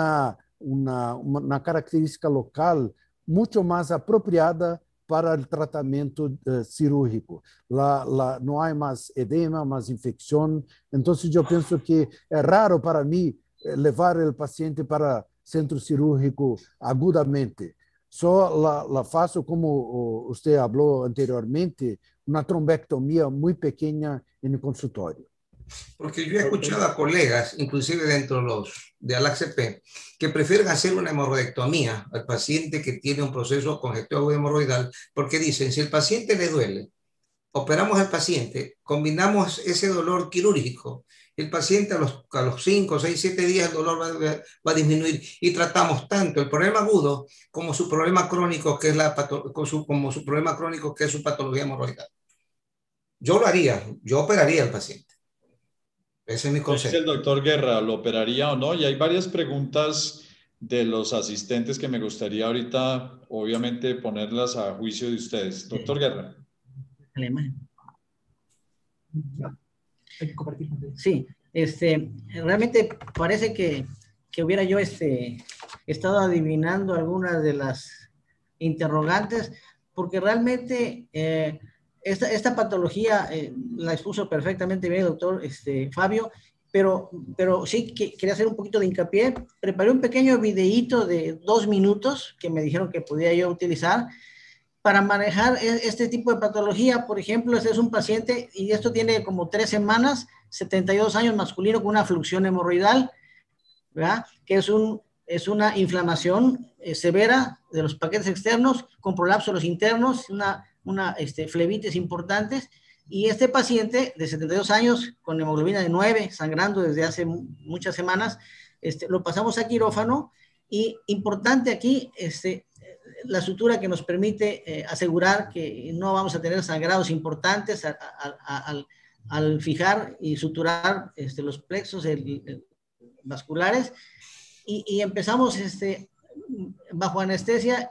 uma característica local muito mais apropriada para o tratamento cirúrgico. Não há mais edema, mais infecção. Então, eu penso que é raro para mim levar o paciente para centro cirúrgico agudamente. Só la faço, como você falou anteriormente, uma trombectomia muito pequena no consultório. Porque yo he escuchado a colegas, inclusive dentro de ALACP, que prefieren hacer una hemorroidectomía al paciente que tiene un proceso congestivo hemorroidal, porque dicen, si el paciente le duele, operamos al paciente, combinamos ese dolor quirúrgico, el paciente a los 5, 6, 7 días el dolor va a disminuir y tratamos tanto el problema agudo como su problema crónico, que es su problema crónico, que es su patología hemorroidal. Yo lo haría, yo operaría al paciente. Ese es mi concepto. El doctor Guerra, ¿lo operaría o no? Y hay varias preguntas de los asistentes que me gustaría ahorita, obviamente, ponerlas a juicio de ustedes. Doctor Guerra. Sí, realmente parece que hubiera yo estado adivinando algunas de las interrogantes, porque realmente esta patología la expuso perfectamente bien el doctor Fabio, pero sí que quería hacer un poquito de hincapié. Preparé un pequeño videíto de 2 minutos que me dijeron que podía yo utilizar para manejar este tipo de patología. Por ejemplo, este es un paciente, y esto tiene como 3 semanas, 72 años, masculino con una fluxión hemorroidal, ¿verdad? Que es una inflamación severa de los paquetes externos, con prolapso de los internos, una flebitis importantes, y este paciente de 72 años con hemoglobina de 9, sangrando desde hace muchas semanas, lo pasamos a quirófano, y importante aquí, la sutura que nos permite asegurar que no vamos a tener sangrados importantes al fijar y suturar los plexos vasculares, y empezamos bajo anestesia.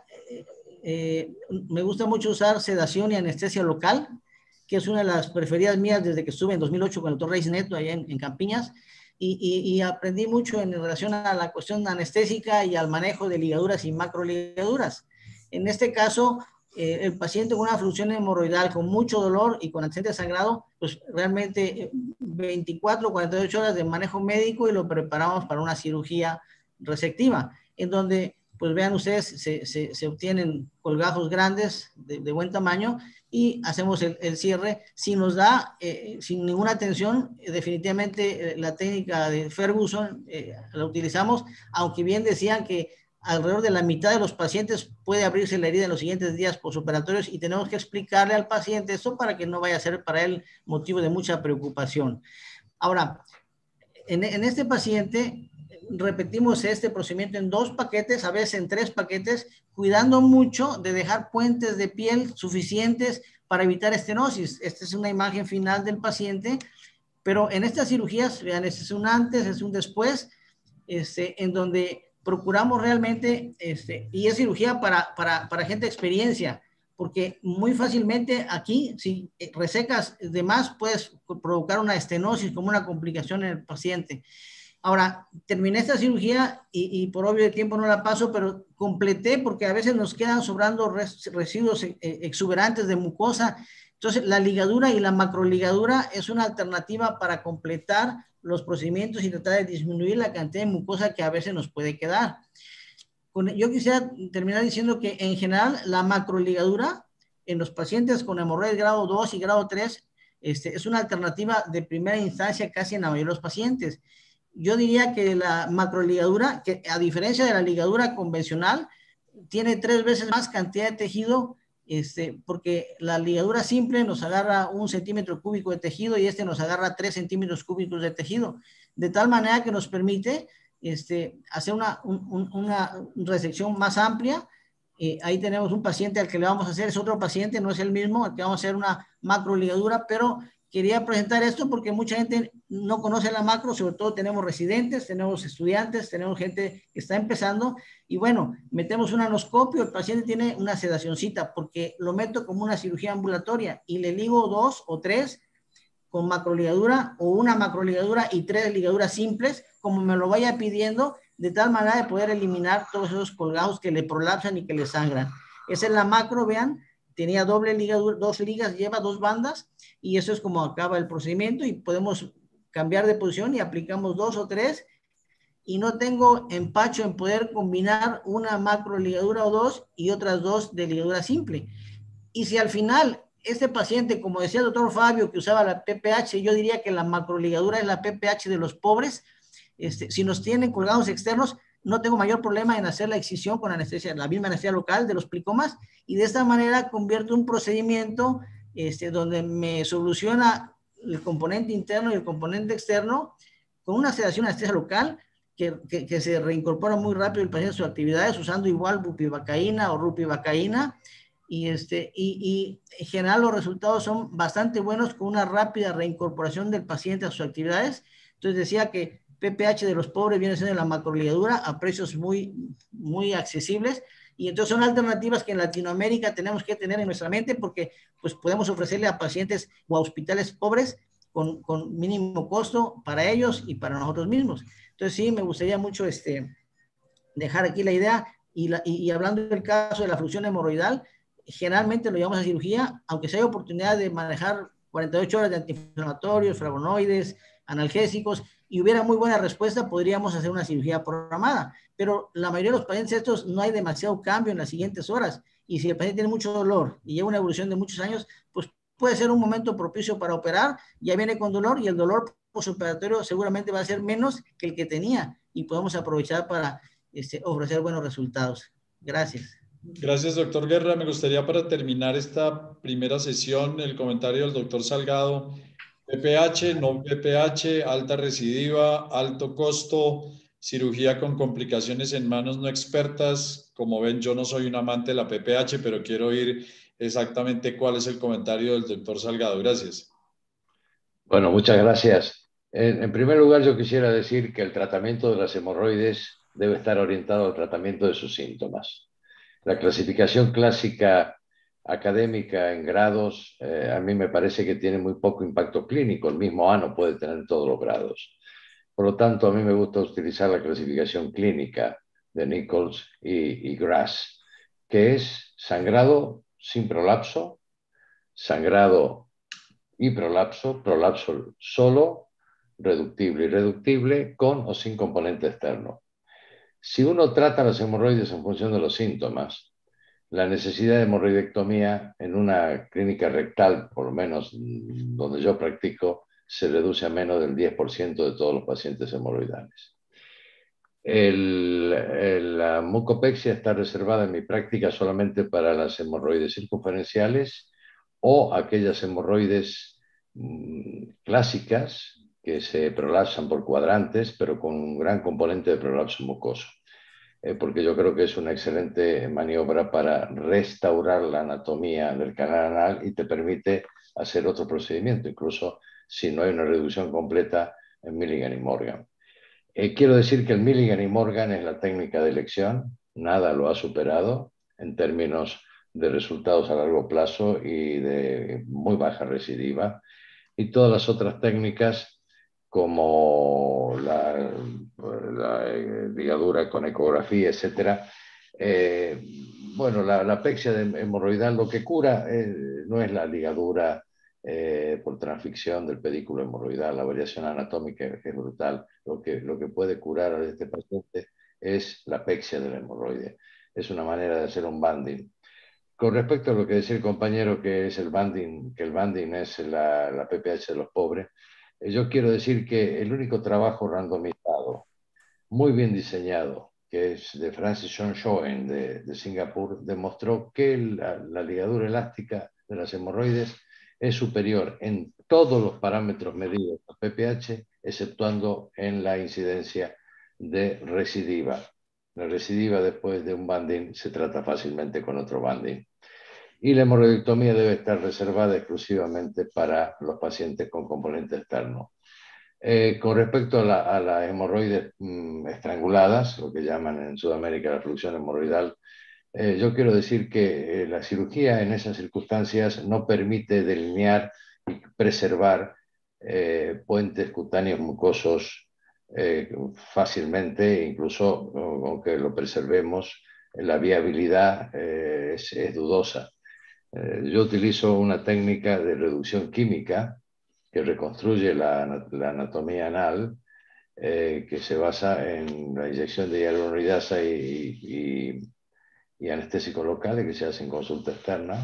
Me gusta mucho usar sedación y anestesia local, que es una de las preferidas mías desde que estuve en 2008 con el doctor Reis Neto allá en Campiñas, y aprendí mucho en relación a la cuestión anestésica y al manejo de ligaduras y macroligaduras. En este caso, el paciente con una fluxión hemorroidal, con mucho dolor y con antecedente de sangrado, pues realmente 24 o 48 horas de manejo médico y lo preparamos para una cirugía resectiva, en donde, pues vean ustedes, se obtienen colgajos grandes de buen tamaño y hacemos el cierre. Si nos da, sin ninguna tensión, definitivamente la técnica de Ferguson la utilizamos, aunque bien decían que alrededor de la mitad de los pacientes puede abrirse la herida en los siguientes días posoperatorios, y tenemos que explicarle al paciente esto para que no vaya a ser para él motivo de mucha preocupación. Ahora, en este paciente repetimos este procedimiento en 2 paquetes, a veces en 3 paquetes, cuidando mucho de dejar puentes de piel suficientes para evitar estenosis. Esta es una imagen final del paciente, pero en estas cirugías, vean, este es un antes, es un después, en donde procuramos realmente, y es cirugía para gente de experiencia, porque muy fácilmente aquí, si resecas de más, puedes provocar una estenosis como una complicación en el paciente. Ahora, terminé esta cirugía y por obvio de tiempo no la paso, pero completé porque a veces nos quedan sobrando residuos exuberantes de mucosa. Entonces, la ligadura y la macroligadura es una alternativa para completar los procedimientos y tratar de disminuir la cantidad de mucosa que a veces nos puede quedar. Yo quisiera terminar diciendo que en general la macroligadura en los pacientes con hemorroides grado 2 y grado 3 es una alternativa de primera instancia casi en la mayoría de los pacientes. Yo diría que la macroligadura, que a diferencia de la ligadura convencional, tiene 3 veces más cantidad de tejido, porque la ligadura simple nos agarra 1 centímetro cúbico de tejido y nos agarra 3 centímetros cúbicos de tejido, de tal manera que nos permite hacer una resección más amplia. Ahí tenemos un paciente al que le vamos a hacer, es otro paciente, no es el mismo, al que vamos a hacer una macroligadura, pero quería presentar esto porque mucha gente no conoce la macro, sobre todo tenemos residentes, tenemos estudiantes, tenemos gente que está empezando, y bueno, metemos un anoscopio, el paciente tiene una sedacioncita, porque lo meto como una cirugía ambulatoria, y le ligo 2 o 3 con macroligadura, o una macroligadura y 3 ligaduras simples, como me lo vaya pidiendo, de tal manera de poder eliminar todos esos colgados que le prolapsan y que le sangran. Esa es la macro, vean, tenía doble ligadura, 2 ligas, lleva 2 bandas, y eso es como acaba el procedimiento, y podemos cambiar de posición y aplicamos 2 o 3, y no tengo empacho en poder combinar una macroligadura o 2 y otras 2 de ligadura simple. Y si al final este paciente, como decía el doctor Fabio, que usaba la PPH, yo diría que la macroligadura es la PPH de los pobres. Si nos tienen colgados externos, no tengo mayor problema en hacer la excisión con anestesia, la misma anestesia local de los plicomas, y de esta manera convierto un procedimiento donde me soluciona el componente interno y el componente externo con una sedación anestesia local que se reincorpora muy rápido el paciente a sus actividades usando igual bupivacaína o rupivacaína, y en general los resultados son bastante buenos con una rápida reincorporación del paciente a sus actividades. Entonces decía que PPH de los pobres viene siendo la macroligadura a precios muy, muy accesibles, y entonces son alternativas que en Latinoamérica tenemos que tener en nuestra mente, porque pues podemos ofrecerle a pacientes o a hospitales pobres con mínimo costo para ellos y para nosotros mismos. Entonces sí, me gustaría mucho dejar aquí la idea, y hablando del caso de la fluxión hemorroidal, generalmente lo llevamos a cirugía, aunque sea oportunidad de manejar 48 horas de antiinflamatorios, flavonoides, analgésicos, y hubiera muy buena respuesta, podríamos hacer una cirugía programada. Pero la mayoría de los pacientes estos no hay demasiado cambio en las siguientes horas, y si el paciente tiene mucho dolor y lleva una evolución de muchos años, pues puede ser un momento propicio para operar. Ya viene con dolor, y el dolor postoperatorio seguramente va a ser menos que el que tenía, y podemos aprovechar para ofrecer buenos resultados. Gracias. Gracias, doctor Guerra. Me gustaría, para terminar esta primera sesión, el comentario del doctor Salgado. PPH, no PPH, alta recidiva, alto costo, cirugía con complicaciones en manos no expertas. Como ven, yo no soy un amante de la PPH, pero quiero oír exactamente cuál es el comentario del doctor Salgado. Gracias. Bueno, muchas gracias. En primer lugar, yo quisiera decir que el tratamiento de las hemorroides debe estar orientado al tratamiento de sus síntomas. La clasificación clásica académica en grados, a mí me parece que tiene muy poco impacto clínico. El mismo ano puede tener todos los grados. Por lo tanto, a mí me gusta utilizar la clasificación clínica de Nichols y Grass, que es sangrado sin prolapso, sangrado y prolapso, prolapso solo, reductible y irreductible, con o sin componente externo. Si uno trata las hemorroides en función de los síntomas, la necesidad de hemorroidectomía en una clínica rectal, por lo menos donde yo practico, se reduce a menos del 10% de todos los pacientes hemorroidales. La mucopexia está reservada en mi práctica solamente para las hemorroides circunferenciales o aquellas hemorroides clásicas que se prolapsan por cuadrantes, pero con un gran componente de prolapso mucoso. Porque yo creo que es una excelente maniobra para restaurar la anatomía del canal anal y te permite hacer otro procedimiento, incluso si no hay una reducción completa en Milligan y Morgan. Quiero decir que el Milligan y Morgan es la técnica de elección, nada lo ha superado en términos de resultados a largo plazo y de muy baja recidiva, y todas las otras técnicas como la ligadura con ecografía, etcétera, bueno, la apexia hemorroidal lo que cura no es la ligadura por transficción del pedículo hemorroidal, la variación anatómica es brutal. Lo que puede curar a este paciente es la apexia del hemorroide. Es una manera de hacer un banding. Con respecto a lo que decía el compañero, que es el banding, que el banding es la PPH de los pobres, yo quiero decir que el único trabajo randomizado, muy bien diseñado, que es de Francis John Schoen de Singapur, demostró que la ligadura elástica de las hemorroides es superior en todos los parámetros medidos por PPH, exceptuando en la incidencia de recidiva. La recidiva después de un banding se trata fácilmente con otro banding. Y la hemorroidectomía debe estar reservada exclusivamente para los pacientes con componente externo. Con respecto a las hemorroides estranguladas, lo que llaman en Sudamérica la fluxión hemorroidal, yo quiero decir que la cirugía en esas circunstancias no permite delinear y preservar puentes cutáneos mucosos fácilmente, incluso aunque lo preservemos, la viabilidad es dudosa. Yo utilizo una técnica de reducción química que reconstruye la anatomía anal, que se basa en la inyección de hialuronidasa y anestésicos locales que se hace en consulta externa.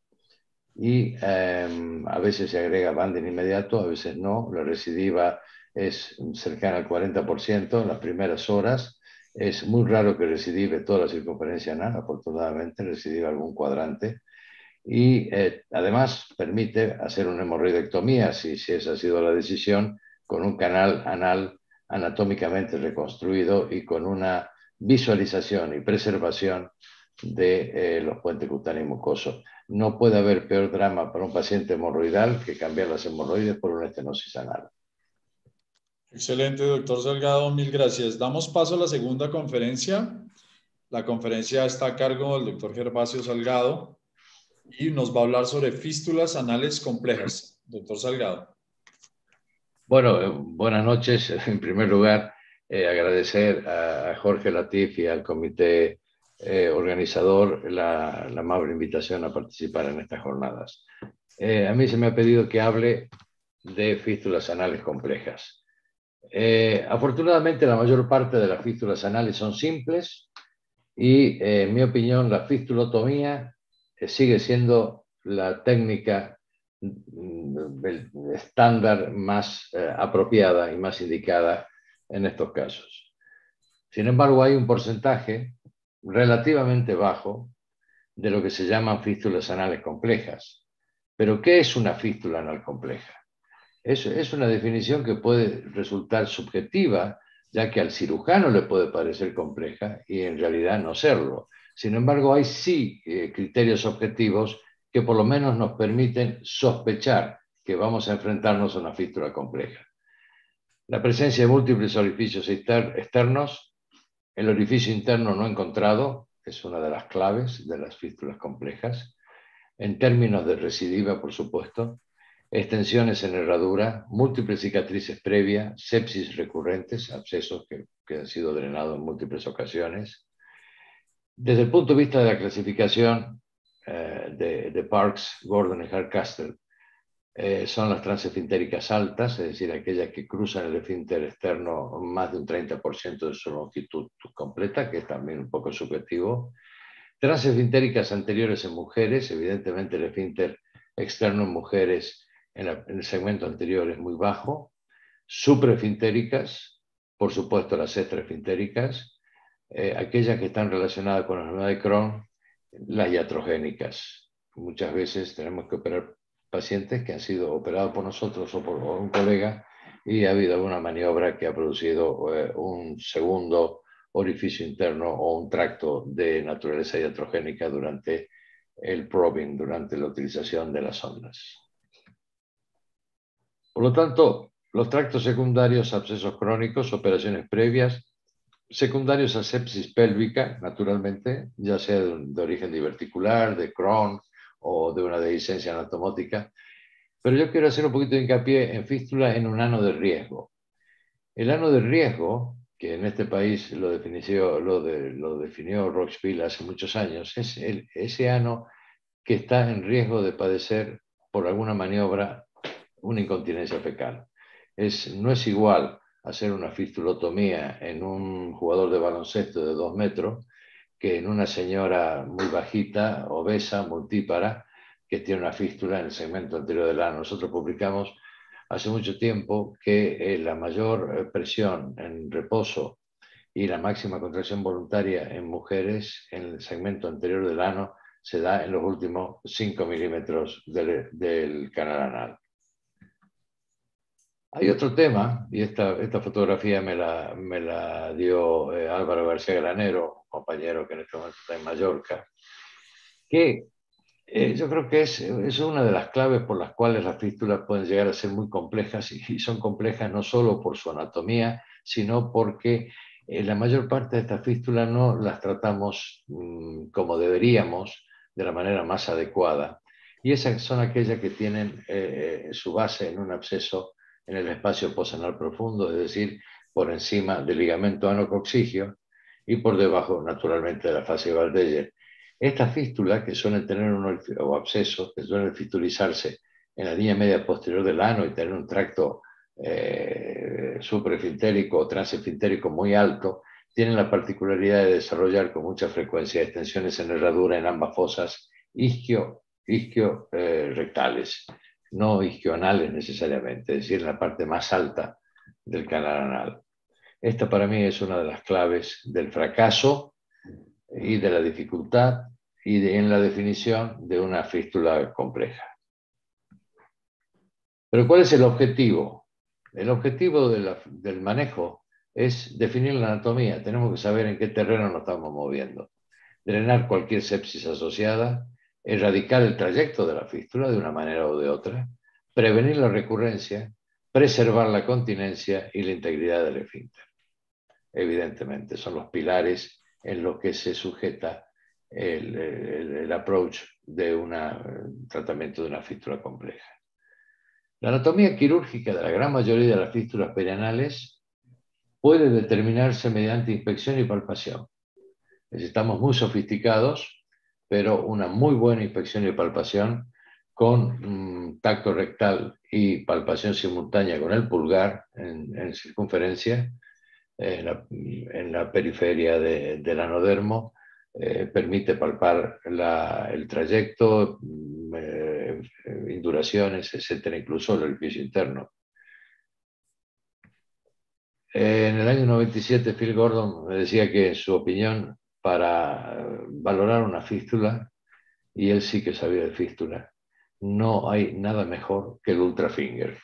Y a veces se agrega banding inmediato, a veces no. La recidiva es cercana al 40% en las primeras horas. Es muy raro que recidive toda la circunferencia anal, afortunadamente recidiva algún cuadrante. Y además permite hacer una hemorroidectomía, si esa ha sido la decisión, con un canal anal anatómicamente reconstruido y con una visualización y preservación de los puentes cutáneos mucosos. No puede haber peor drama para un paciente hemorroidal que cambiar las hemorroides por una estenosis anal. Excelente, doctor Salgado, mil gracias. Damos paso a la segunda conferencia. La conferencia está a cargo del doctor Gervasio Salgado y nos va a hablar sobre fístulas anales complejas. Doctor Salgado. Bueno, buenas noches. En primer lugar, agradecer a Jorge Latif y al comité organizador la amable invitación a participar en estas jornadas. A mí se me ha pedido que hable de fístulas anales complejas. Afortunadamente, la mayor parte de las fístulas anales son simples y, en mi opinión, la fistulotomía sigue siendo la técnica estándar más apropiada y más indicada en estos casos. Sin embargo, hay un porcentaje relativamente bajo de lo que se llaman fístulas anales complejas. ¿Pero qué es una fístula anal compleja? Es una definición que puede resultar subjetiva, ya que al cirujano le puede parecer compleja y en realidad no serlo. Sin embargo, hay sí criterios objetivos que por lo menos nos permiten sospechar que vamos a enfrentarnos a una fístula compleja. La presencia de múltiples orificios externos, el orificio interno no encontrado, es una de las claves de las fístulas complejas, en términos de recidiva, por supuesto, extensiones en herradura, múltiples cicatrices previas, sepsis recurrentes, abscesos que han sido drenados en múltiples ocasiones. Desde el punto de vista de la clasificación de Parks, Gordon y Hardcastle, son las transesfintéricas altas, es decir, aquellas que cruzan el esfínter externo más de un 30% de su longitud completa, que es también un poco subjetivo. Transesfintéricas anteriores en mujeres, evidentemente el esfínter externo en mujeres en el segmento anterior es muy bajo. Supraesfintéricas, por supuesto las extraesfintéricas, aquellas que están relacionadas con la enfermedad de Crohn, las iatrogénicas. Muchas veces tenemos que operar pacientes que han sido operados por nosotros o por un colega y ha habido alguna maniobra que ha producido un segundo orificio interno o un tracto de naturaleza iatrogénica durante el probing, durante la utilización de las sondas. Por lo tanto, los tractos secundarios, abscesos crónicos, operaciones previas, secundarios a sepsis pélvica, naturalmente, ya sea de origen diverticular, de Crohn o de una dehiscencia anatomótica. Pero yo quiero hacer un poquito de hincapié en fístula en un ano de riesgo. El ano de riesgo que en este país lo definió Roxville hace muchos años, es ese ano que está en riesgo de padecer por alguna maniobra una incontinencia fecal. No es igual hacer una fistulotomía en un jugador de baloncesto de 2 metros que en una señora muy bajita, obesa, multípara, que tiene una fístula en el segmento anterior del ano. Nosotros publicamos hace mucho tiempo que la mayor presión en reposo y la máxima contracción voluntaria en mujeres en el segmento anterior del ano se da en los últimos 5 milímetros del canal anal. Hay otro tema, y esta fotografía me la dio Álvaro García Granero, compañero que en este momento está en Mallorca, que yo creo que es una de las claves por las cuales las fístulas pueden llegar a ser muy complejas, y son complejas no solo por su anatomía, sino porque la mayor parte de estas fístulas no las tratamos como deberíamos, de la manera más adecuada. Y esas son aquellas que tienen su base en un absceso en el espacio posanal profundo, es decir, por encima del ligamento anococcigio y por debajo, naturalmente, de la fascia de Waldeyer. Estas fístulas, que suelen tener o abscesos, que suelen fistulizarse en la línea media posterior del ano y tener un tracto supraesfintérico o transesfintérico muy alto, tienen la particularidad de desarrollar con mucha frecuencia extensiones en herradura en ambas fosas isquio-rectales, no isquioanales necesariamente, es decir, en la parte más alta del canal anal. Esta para mí es una de las claves del fracaso y de la dificultad en la definición de una fístula compleja. Pero ¿cuál es el objetivo? El objetivo del manejo es definir la anatomía. Tenemos que saber en qué terreno nos estamos moviendo. Drenar cualquier sepsis asociada, erradicar el trayecto de la fístula de una manera o de otra, prevenir la recurrencia, preservar la continencia y la integridad del esfínter. Evidentemente, son los pilares en los que se sujeta el approach de un tratamiento de una fístula compleja. La anatomía quirúrgica de la gran mayoría de las fístulas perianales puede determinarse mediante inspección y palpación. Necesitamos muy sofisticados, pero una muy buena inspección y palpación con tacto rectal y palpación simultánea con el pulgar en circunferencia, en la periferia del anodermo, permite palpar el trayecto, induraciones, etcétera, incluso el orificio interno. En el año 97, Phil Gordon me decía que, en su opinión, para valorar una fístula, y él sí que sabía de fístula, no hay nada mejor que el ultrafinger.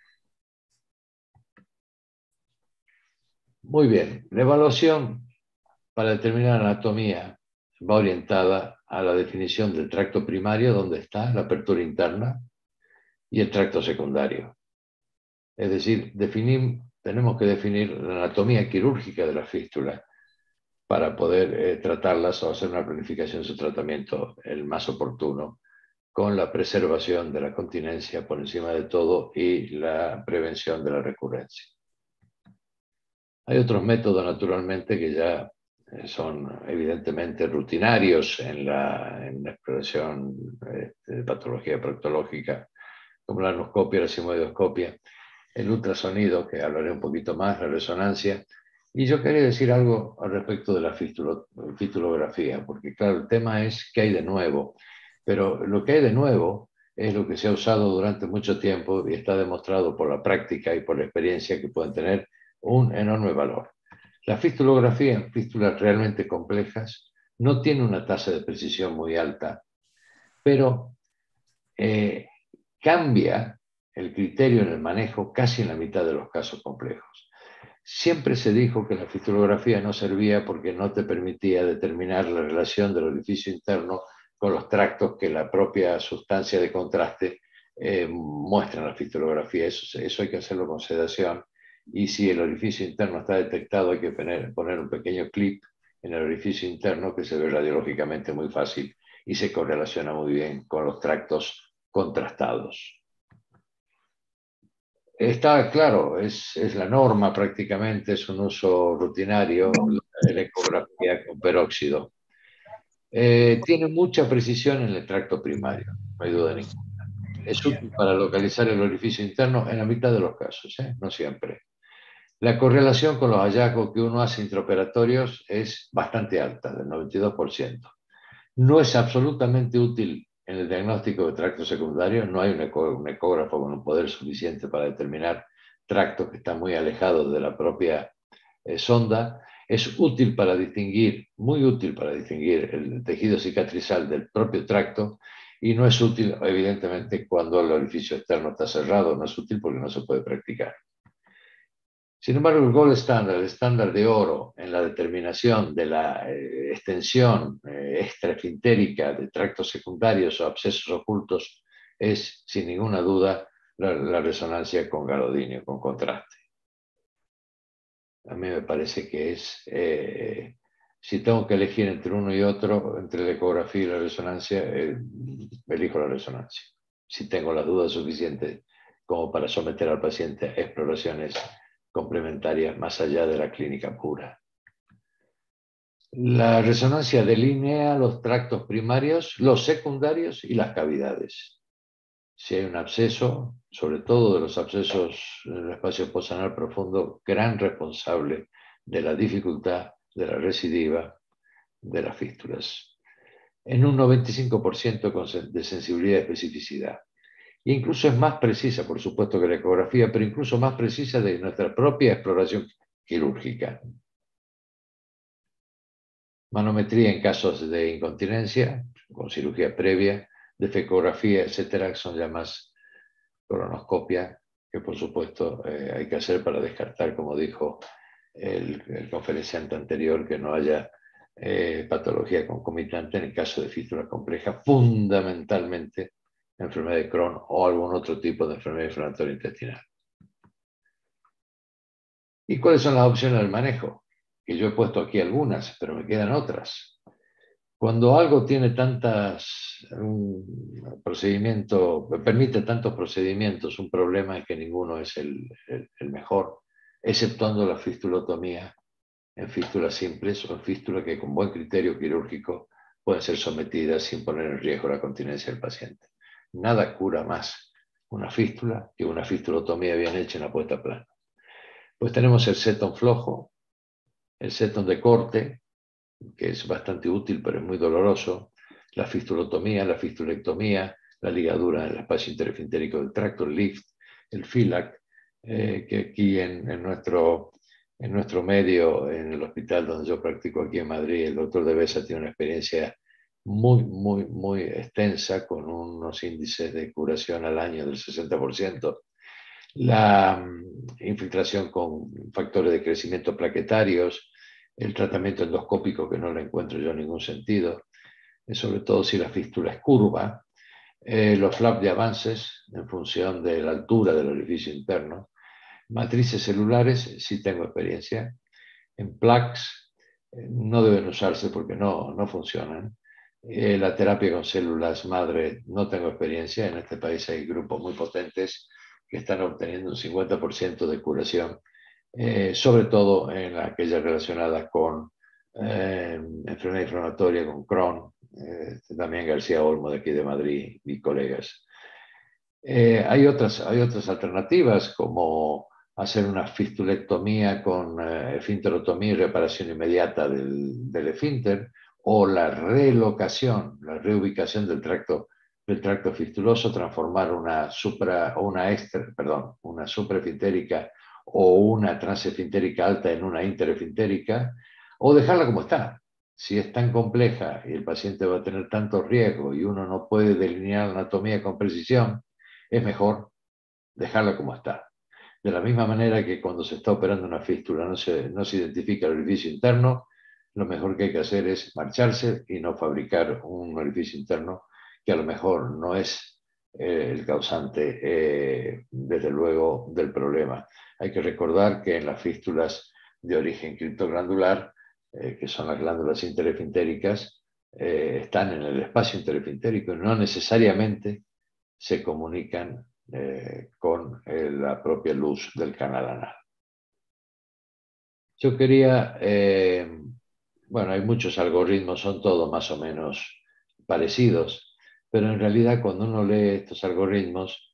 Muy bien, la evaluación para determinar anatomía va orientada a la definición del tracto primario, donde está la apertura interna, y el tracto secundario. Es decir, tenemos que definir la anatomía quirúrgica de la fístula para poder tratarlas o hacer una planificación de su tratamiento el más oportuno, con la preservación de la continencia por encima de todo y la prevención de la recurrencia. Hay otros métodos, naturalmente, que ya son evidentemente rutinarios en la exploración de patología proctológica, como la anoscopia, la sigmoidoscopia, el ultrasonido, que hablaré un poquito más, la resonancia. Y yo quería decir algo al respecto de la fistulografía, porque claro, el tema es qué hay de nuevo, pero lo que hay de nuevo es lo que se ha usado durante mucho tiempo y está demostrado por la práctica y por la experiencia que pueden tener un enorme valor. La fistulografía en fístulas realmente complejas no tiene una tasa de precisión muy alta, pero cambia el criterio en el manejo casi en la mitad de los casos complejos. Siempre se dijo que la fistulografía no servía porque no te permitía determinar la relación del orificio interno con los tractos que la propia sustancia de contraste muestra en la fistulografía. Eso hay que hacerlo con sedación, y si el orificio interno está detectado hay que poner un pequeño clip en el orificio interno que se ve radiológicamente muy fácil y se correlaciona muy bien con los tractos contrastados. Está claro, es la norma prácticamente, es un uso rutinario, la ecografía con peróxido. Tiene mucha precisión en el tracto primario, no hay duda ninguna. Es útil para localizar el orificio interno en la mitad de los casos, no siempre. La correlación con los hallazgos que uno hace intraoperatorios es bastante alta, del 92%. No es absolutamente útil en el diagnóstico de tracto secundario, no hay un ecógrafo con un poder suficiente para determinar tractos que están muy alejados de la propia sonda. Es útil para distinguir, muy útil para distinguir el tejido cicatrizal del propio tracto, y no es útil, evidentemente, cuando el orificio externo está cerrado, no es útil porque no se puede practicar. Sin embargo, el gold standard, el estándar de oro en la determinación de la extensión extraesfintérica de tractos secundarios o abscesos ocultos es, sin ninguna duda, la resonancia con galodinio, con contraste. A mí me parece que es, si tengo que elegir entre uno y otro, entre la ecografía y la resonancia, elijo la resonancia. Si tengo las dudas suficientes como para someter al paciente a exploraciones complementarias más allá de la clínica pura. La resonancia delinea los tractos primarios, los secundarios y las cavidades. Si hay un absceso, sobre todo de los abscesos en el espacio postanal profundo, gran responsable de la dificultad, de la recidiva, de las fístulas. En un 95% de sensibilidad y especificidad. E incluso es más precisa, por supuesto, que la ecografía, pero incluso más precisa de nuestra propia exploración quirúrgica. Manometría en casos de incontinencia, con cirugía previa, de fecografía, etcétera, son ya más colonoscopia, que por supuesto hay que hacer para descartar, como dijo el conferenciante anterior, que no haya patología concomitante en el caso de fístula compleja, fundamentalmente enfermedad de Crohn o algún otro tipo de enfermedad inflamatoria intestinal. ¿Y cuáles son las opciones del manejo? Que yo he puesto aquí algunas, pero me quedan otras. Cuando algo tiene un procedimiento, permite tantos procedimientos, un problema es que ninguno es el mejor, exceptuando la fistulotomía en fístulas simples o en fístulas que con buen criterio quirúrgico pueden ser sometidas sin poner en riesgo la continencia del paciente. Nada cura más una fístula que una fistulotomía bien hecha en la puesta plana. Pues tenemos el setón flojo, el setón de corte, que es bastante útil pero es muy doloroso, la fistulotomía, la fistulectomía, la ligadura en el espacio interefintérico del tracto, el lift, el FILAC, que aquí en nuestro medio, en el hospital donde yo practico aquí en Madrid, el doctor De Besa tiene una experiencia muy extensa, con unos índices de curación al año del 60%. La infiltración con factores de crecimiento plaquetarios, el tratamiento endoscópico, que no le encuentro yo ningún sentido, sobre todo si la fístula es curva, los flaps de avances en función de la altura del orificio interno, matrices celulares, sí tengo experiencia, en plaques no deben usarse porque no funcionan. La terapia con células madre no tengo experiencia, en este país hay grupos muy potentes que están obteniendo un 50% de curación, sobre todo en aquellas relacionadas con enfermedad inflamatoria, con Crohn, también García Olmo de aquí de Madrid y colegas. Hay otras alternativas, como hacer una fistulectomía con esfinterotomía y reparación inmediata del esfínter, o la relocación, la reubicación del tracto fistuloso, transformar una supraesfintérica o una transesfintérica alta en una interesfintérica, o dejarla como está. Si es tan compleja y el paciente va a tener tanto riesgo y uno no puede delinear la anatomía con precisión, es mejor dejarla como está. De la misma manera que cuando se está operando una fístula no se identifica el orificio interno, lo mejor que hay que hacer es marcharse y no fabricar un orificio interno que a lo mejor no es el causante, desde luego, del problema. Hay que recordar que en las fístulas de origen criptoglandular, que son las glándulas interesfintéricas, están en el espacio interefintérico y no necesariamente se comunican con la propia luz del canal anal. Yo quería, bueno, hay muchos algoritmos, son todos más o menos parecidos, pero en realidad cuando uno lee estos algoritmos,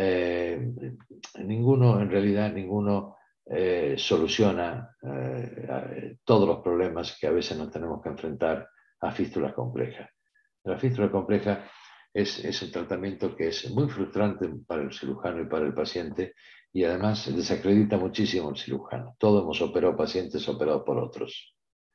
ninguno soluciona todos los problemas que a veces nos tenemos que enfrentar a fístulas complejas. La fístula compleja es un tratamiento que es muy frustrante para el cirujano y para el paciente, y además desacredita muchísimo al cirujano. Todos hemos operado pacientes operados por otros.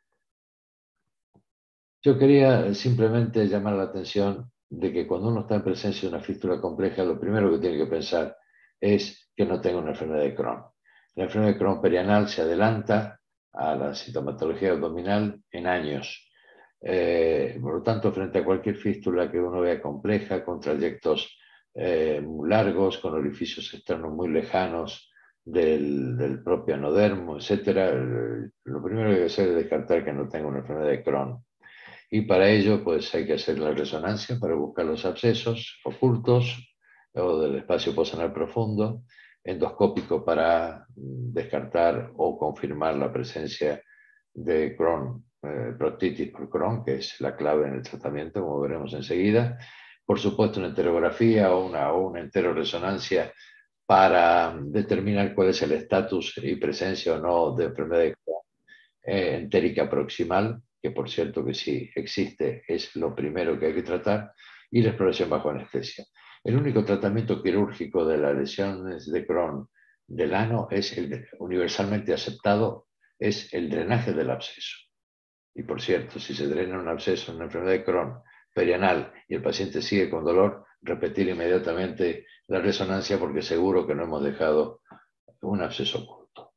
Yo quería simplemente llamar la atención de que cuando uno está en presencia de una fístula compleja, lo primero que tiene que pensar es que no tenga una enfermedad de Crohn. La enfermedad de Crohn perianal se adelanta a la sintomatología abdominal en años. Por lo tanto, frente a cualquier fístula que uno vea compleja, con trayectos muy largos, con orificios externos muy lejanos del propio anodermo, etc., lo primero que hay que hacer es descartar que no tenga una enfermedad de Crohn. Y para ello, pues hay que hacer la resonancia para buscar los abscesos ocultos o del espacio posanal profundo, endoscópico para descartar o confirmar la presencia de Crohn, proctitis por Crohn, que es la clave en el tratamiento, como veremos enseguida. Por supuesto, una enterografía o una enteroresonancia para determinar cuál es el estatus y presencia o no de enfermedad de Crohn entérica proximal, que por cierto que sí existe, es lo primero que hay que tratar, y la exploración bajo anestesia. El único tratamiento quirúrgico de las lesiones de Crohn del ano es el universalmente aceptado, es el drenaje del absceso. Y por cierto, si se drena un absceso en una enfermedad de Crohn perianal y el paciente sigue con dolor, repetir inmediatamente la resonancia porque seguro que no hemos dejado un absceso oculto.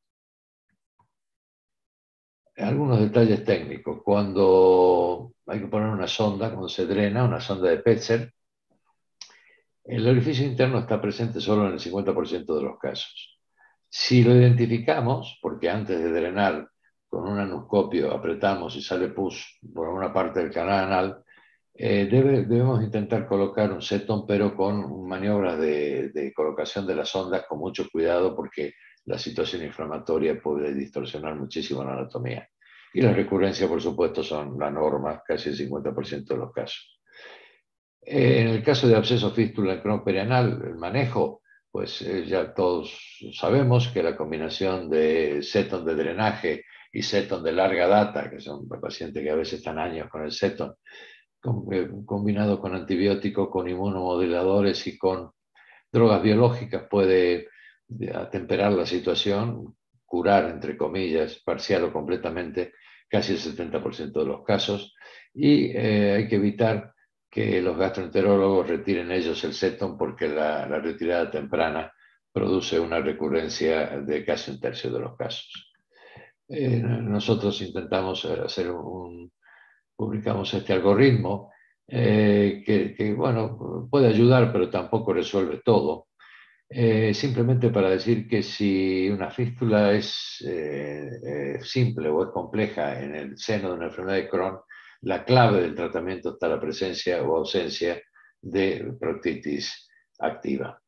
Algunos detalles técnicos. Cuando hay que poner una sonda, cuando se drena, una sonda de Petzer, el orificio interno está presente solo en el 50% de los casos. Si lo identificamos, porque antes de drenar con un anoscopio apretamos y sale pus por una parte del canal anal, debemos intentar colocar un seton, pero con maniobras de colocación de las sondas con mucho cuidado, porque la situación inflamatoria puede distorsionar muchísimo la anatomía. Y las recurrencias, por supuesto, son la norma, casi el 50% de los casos. En el caso de absceso fístula en Crohn perianal, el manejo, pues ya todos sabemos que la combinación de seton de drenaje y seton de larga data, que son pacientes que a veces están años con el seton, combinado con antibióticos, con inmunomoduladores y con drogas biológicas, puede atemperar la situación, curar, entre comillas, parcial o completamente, casi el 70% de los casos. Y hay que evitar que los gastroenterólogos retiren ellos el seton, porque la retirada temprana produce una recurrencia de casi un tercio de los casos. Nosotros intentamos publicamos este algoritmo que, bueno, puede ayudar, pero tampoco resuelve todo. Simplemente para decir que si una fístula es simple o es compleja en el seno de una enfermedad de Crohn, la clave del tratamiento está la presencia o ausencia de proctitis activa.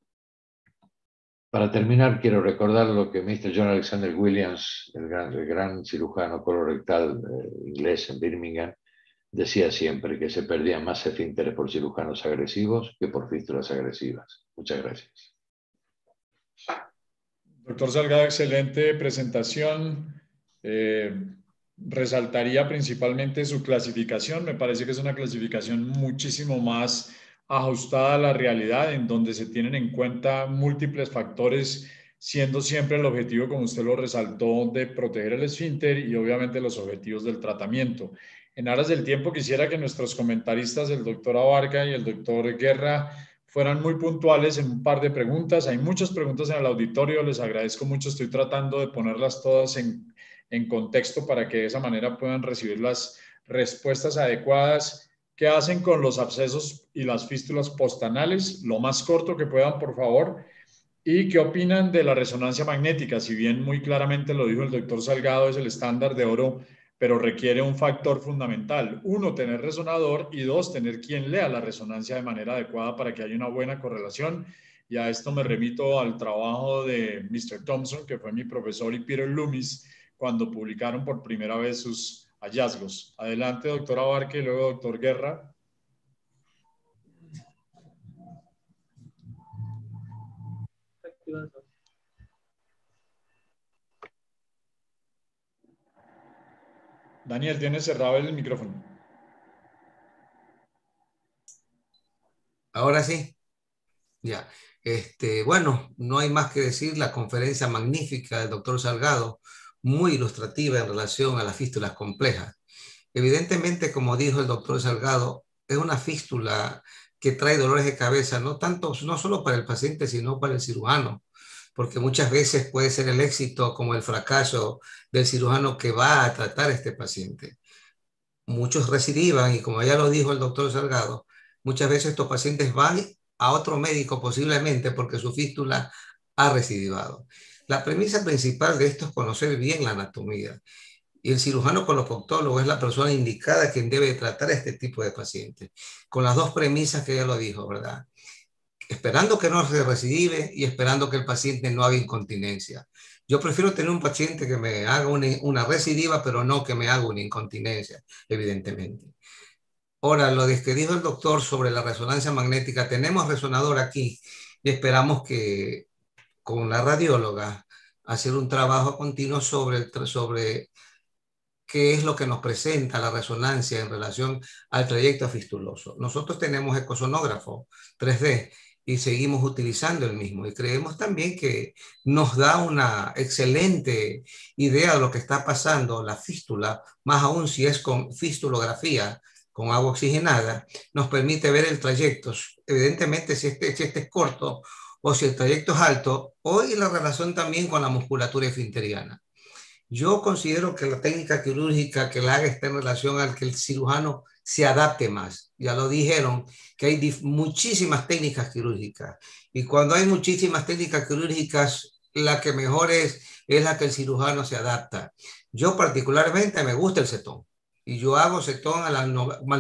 Para terminar, quiero recordar lo que Mr. John Alexander Williams, el gran cirujano colorectal inglés en Birmingham, decía siempre, que se perdían más esfínteres por cirujanos agresivos que por fístulas agresivas. Muchas gracias. Doctor Salgado, excelente presentación. Resaltaría principalmente su clasificación. Me parece que es una clasificación muchísimo más ajustada a la realidad, en donde se tienen en cuenta múltiples factores, siendo siempre el objetivo, como usted lo resaltó, de proteger el esfínter y obviamente los objetivos del tratamiento. En aras del tiempo, quisiera que nuestros comentaristas, el doctor Abarca y el doctor Guerra, fueran muy puntuales en un par de preguntas. Hay muchas preguntas en el auditorio, les agradezco mucho. Estoy tratando de ponerlas todas en contexto para que de esa manera puedan recibir las respuestas adecuadas. ¿Qué hacen con los abscesos y las fístulas postanales? Lo más corto que puedan, por favor. ¿Y qué opinan de la resonancia magnética? Si bien muy claramente lo dijo el doctor Salgado, es el estándar de oro, pero requiere un factor fundamental. Uno, tener resonador, y dos, tener quien lea la resonancia de manera adecuada para que haya una buena correlación. y a esto me remito al trabajo de Mr. Thompson, que fue mi profesor, y Peter Loomis, cuando publicaron por primera vez sus hallazgos. Adelante, doctor Abarque, y luego doctor Guerra. Daniel, tienes cerrado el micrófono. Ahora sí. Ya. Bueno, no hay más que decir, la conferencia magnífica del doctor Salgado, muy ilustrativa en relación a las fístulas complejas. Evidentemente, como dijo el doctor Salgado, es una fístula que trae dolores de cabeza, no solo para el paciente, sino para el cirujano, porque muchas veces puede ser el éxito como el fracaso del cirujano que va a tratar a este paciente. Muchos recidivan, y como ya lo dijo el doctor Salgado, muchas veces estos pacientes van a otro médico posiblemente porque su fístula ha recidivado. La premisa principal de esto es conocer bien la anatomía. Y el cirujano colposcoptólogo es la persona indicada quien debe tratar a este tipo de pacientes, con las dos premisas que ya lo dijo, ¿verdad? Esperando que no se recidive y esperando que el paciente no haga incontinencia. Yo prefiero tener un paciente que me haga una recidiva, pero no que me haga una incontinencia, evidentemente. Ahora, lo que dijo el doctor sobre la resonancia magnética, tenemos resonador aquí y esperamos que con la radióloga hacer un trabajo continuo sobre qué es lo que nos presenta la resonancia en relación al trayecto fistuloso. Nosotros tenemos ecosonógrafo 3D y seguimos utilizando el mismo, y creemos también que nos da una excelente idea de lo que está pasando la fístula, más aún si es con fistulografía, con agua oxigenada, nos permite ver el trayecto. Evidentemente, si este es corto o si el trayecto es alto, o y la relación también con la musculatura esfinteriana. Yo considero que la técnica quirúrgica que la haga está en relación al que el cirujano se adapte más. Ya lo dijeron, que hay muchísimas técnicas quirúrgicas. Y cuando hay muchísimas técnicas quirúrgicas, la que mejor es la que el cirujano se adapta. Yo particularmente me gusta el cetón. Y yo hago cetón al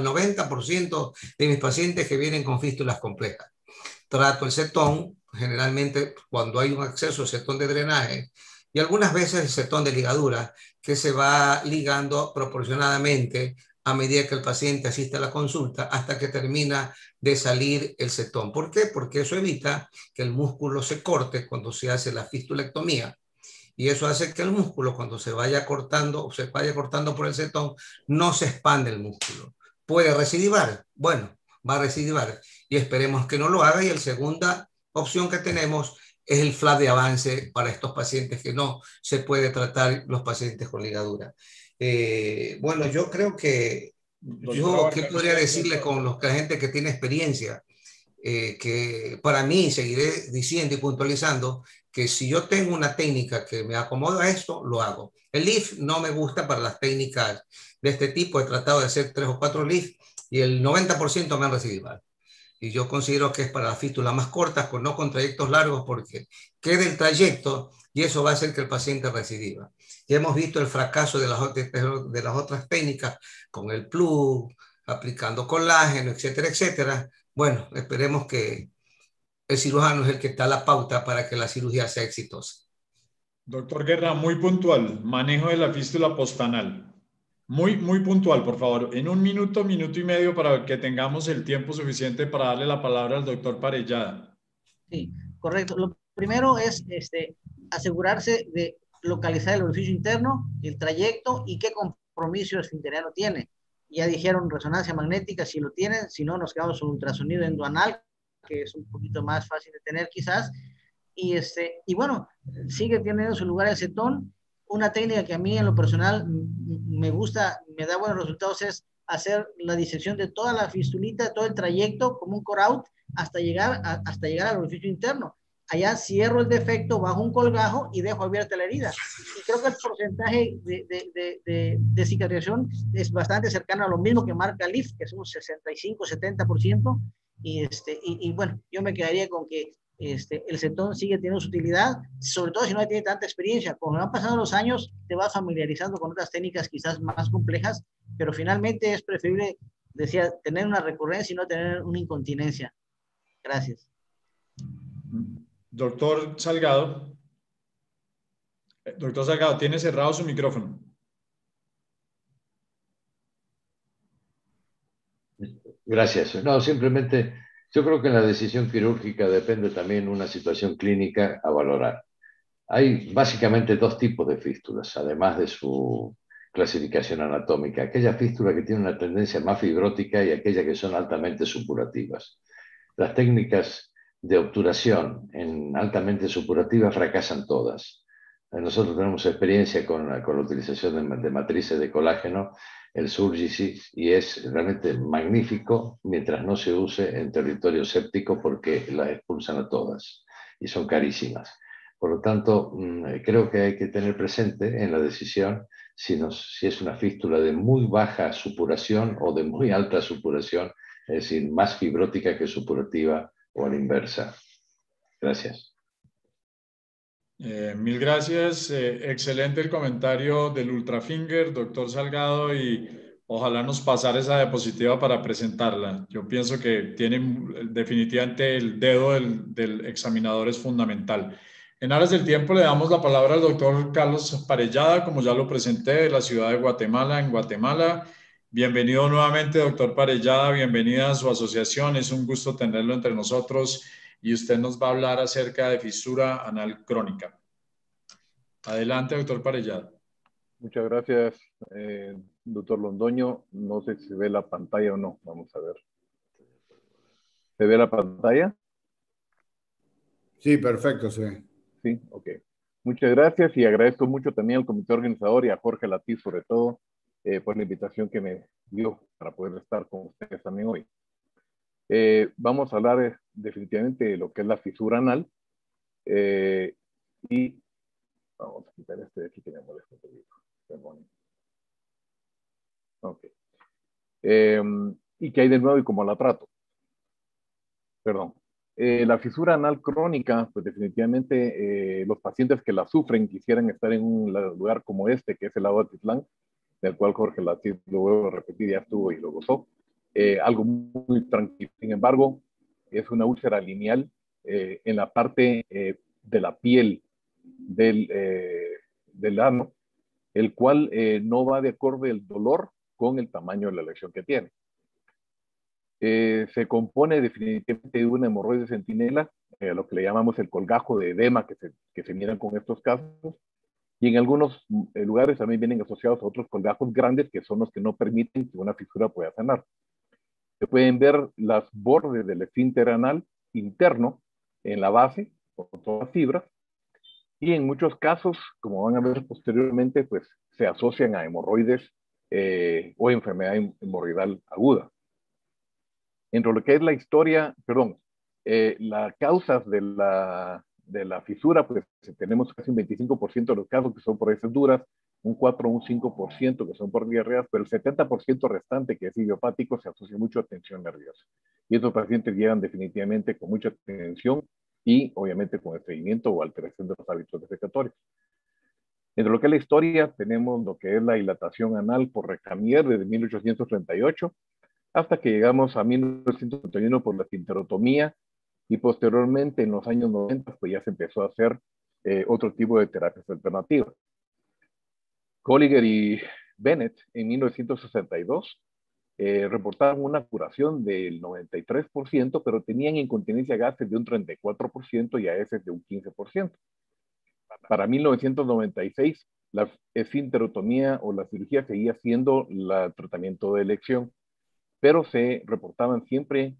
90% de mis pacientes que vienen con fístulas complejas. Trato el cetón, generalmente cuando hay un acceso de cetón de drenaje, y algunas veces el cetón de ligadura, que se va ligando proporcionadamente a medida que el paciente asiste a la consulta hasta que termina de salir el cetón. ¿Por qué? Porque eso evita que el músculo se corte cuando se hace la fistulectomía. Y eso hace que el músculo, cuando se vaya cortando por el cetón, no se expande el músculo. ¿Puede recidivar? Bueno, va a recidivar y esperemos que no lo haga. Y la segunda opción que tenemos es el flap de avance para estos pacientes que no se puede tratar, los pacientes con ligadura. Bueno, yo creo que ¿qué podría decirle con la gente que tiene experiencia? Que para mí seguiré diciendo y puntualizando que si yo tengo una técnica que me acomoda a esto, lo hago. El lift no me gusta para las técnicas de este tipo. He tratado de hacer 3 o 4 lifts y el 90% me han recidido. Y yo considero que es para las fístulas más cortas, no con trayectos largos, porque queda el trayecto y eso va a hacer que el paciente recidiva. Ya hemos visto el fracaso de las otras técnicas con el plug, aplicando colágeno, etcétera, etcétera. Bueno, esperemos que el cirujano es el que da la pauta para que la cirugía sea exitosa. Doctor Guerra, muy puntual, manejo de la fístula postanal. Muy puntual, por favor. En 1 minuto, minuto y medio, para que tengamos el tiempo suficiente para darle la palabra al doctor Parellada. Sí, correcto. Lo primero es asegurarse de localizar el orificio interno, el trayecto y qué compromiso esfinteriano tiene. Ya dijeron resonancia magnética si lo tienen, si no nos quedamos con ultrasonido endoanal, que es un poquito más fácil de tener quizás. Y bueno, sigue teniendo su lugar el cetón. Una técnica que a mí en lo personal me gusta, me da buenos resultados, es hacer la disección de toda la fistulita, todo el trayecto como un core out hasta llegar al orificio interno. Allá cierro el defecto, bajo un colgajo y dejo abierta la herida. Y creo que el porcentaje de cicatrización es bastante cercano a lo mismo que marca LIF, que es un 65-70%. Y bueno, yo me quedaría con que el cetón sigue teniendo su utilidad, sobre todo si no tiene tanta experiencia. Como van pasando los años, te vas familiarizando con otras técnicas quizás más complejas, pero finalmente es preferible, decía, tener una recurrencia y no tener una incontinencia. Gracias. Doctor Salgado. Doctor Salgado, tiene cerrado su micrófono. Gracias. No, simplemente yo creo que en la decisión quirúrgica depende también una situación clínica a valorar. Hay básicamente dos tipos de fístulas, además de su clasificación anatómica. Aquella fístula que tiene una tendencia más fibrótica y aquella que son altamente supurativas. Las técnicas de obturación en altamente supurativas fracasan todas. Nosotros tenemos experiencia con la utilización de matrices de colágeno, el Surgisis, y es realmente magnífico mientras no se use en territorio séptico porque las expulsan a todas y son carísimas. Por lo tanto, creo que hay que tener presente en la decisión si es una fístula de muy baja supuración o de muy alta supuración, es decir, más fibrótica que supurativa o a la inversa. Gracias. Mil gracias. Excelente el comentario del Ultrafinger, doctor Salgado, y ojalá nos pasara esa diapositiva para presentarla. Yo pienso que tiene definitivamente el dedo del examinador es fundamental. En aras del tiempo le damos la palabra al doctor Carlos Parellada, como ya lo presenté, de la ciudad de Guatemala, en Guatemala. Bienvenido nuevamente, doctor Parellada, bienvenida a su asociación. Es un gusto tenerlo entre nosotros y usted nos va a hablar acerca de fisura anal crónica. Adelante, doctor Parellada. Muchas gracias, doctor Londoño. No sé si se ve la pantalla o no. Vamos a ver. ¿Se ve la pantalla? Sí, perfecto, se ve. Sí, ok. Muchas gracias y agradezco mucho también al comité organizador y a Jorge Latí, sobre todo, por la invitación que me dio para poder estar con ustedes también hoy. Vamos a hablar definitivamente de lo que es la fisura anal y vamos a quitar este de aquí que me molesta un poquito. Ok. ¿Y qué hay de nuevo y cómo la trato? Perdón. La fisura anal crónica, pues definitivamente los pacientes que la sufren quisieran estar en un lugar como este, que es el lago de Atitlán, del cual Jorge Latí, lo vuelvo a repetir, ya estuvo y lo gozó. Algo muy tranquilo. Sin embargo, es una úlcera lineal en la parte de la piel del ano, el cual no va de acuerdo el dolor con el tamaño de la lesión que tiene. Se compone definitivamente de una hemorroide centinela, lo que le llamamos el colgajo de edema que se miran con estos casos, y en algunos lugares también vienen asociados a otros colgajos grandes que son los que no permiten que una fisura pueda sanar. Se pueden ver las bordes del esfínter anal interno en la base, con todas las fibras, y en muchos casos, como van a ver posteriormente, pues se asocian a hemorroides o enfermedad hemorroidal aguda. Entre lo que es la historia, las causas de la fisura, pues tenemos casi un 25% de los casos que son por heces duras, un 4 o un 5% que son por diarreas, pero el 70% restante, que es idiopático, se asocia mucho a tensión nerviosa. Y estos pacientes llegan definitivamente con mucha tensión y obviamente con estreñimiento o alteración de los hábitos defecatorios. Entre lo que es la historia, tenemos lo que es la dilatación anal por Recamier desde 1838, hasta que llegamos a 1931 por la esfinterotomía y posteriormente en los años 90 pues ya se empezó a hacer otro tipo de terapias alternativas. Colliger y Bennett en 1962 reportaron una curación del 93%, pero tenían incontinencia gases de un 34% y AS de un 15%. Para 1996, la esfinterotomía o la cirugía seguía siendo el tratamiento de elección, pero se reportaban siempre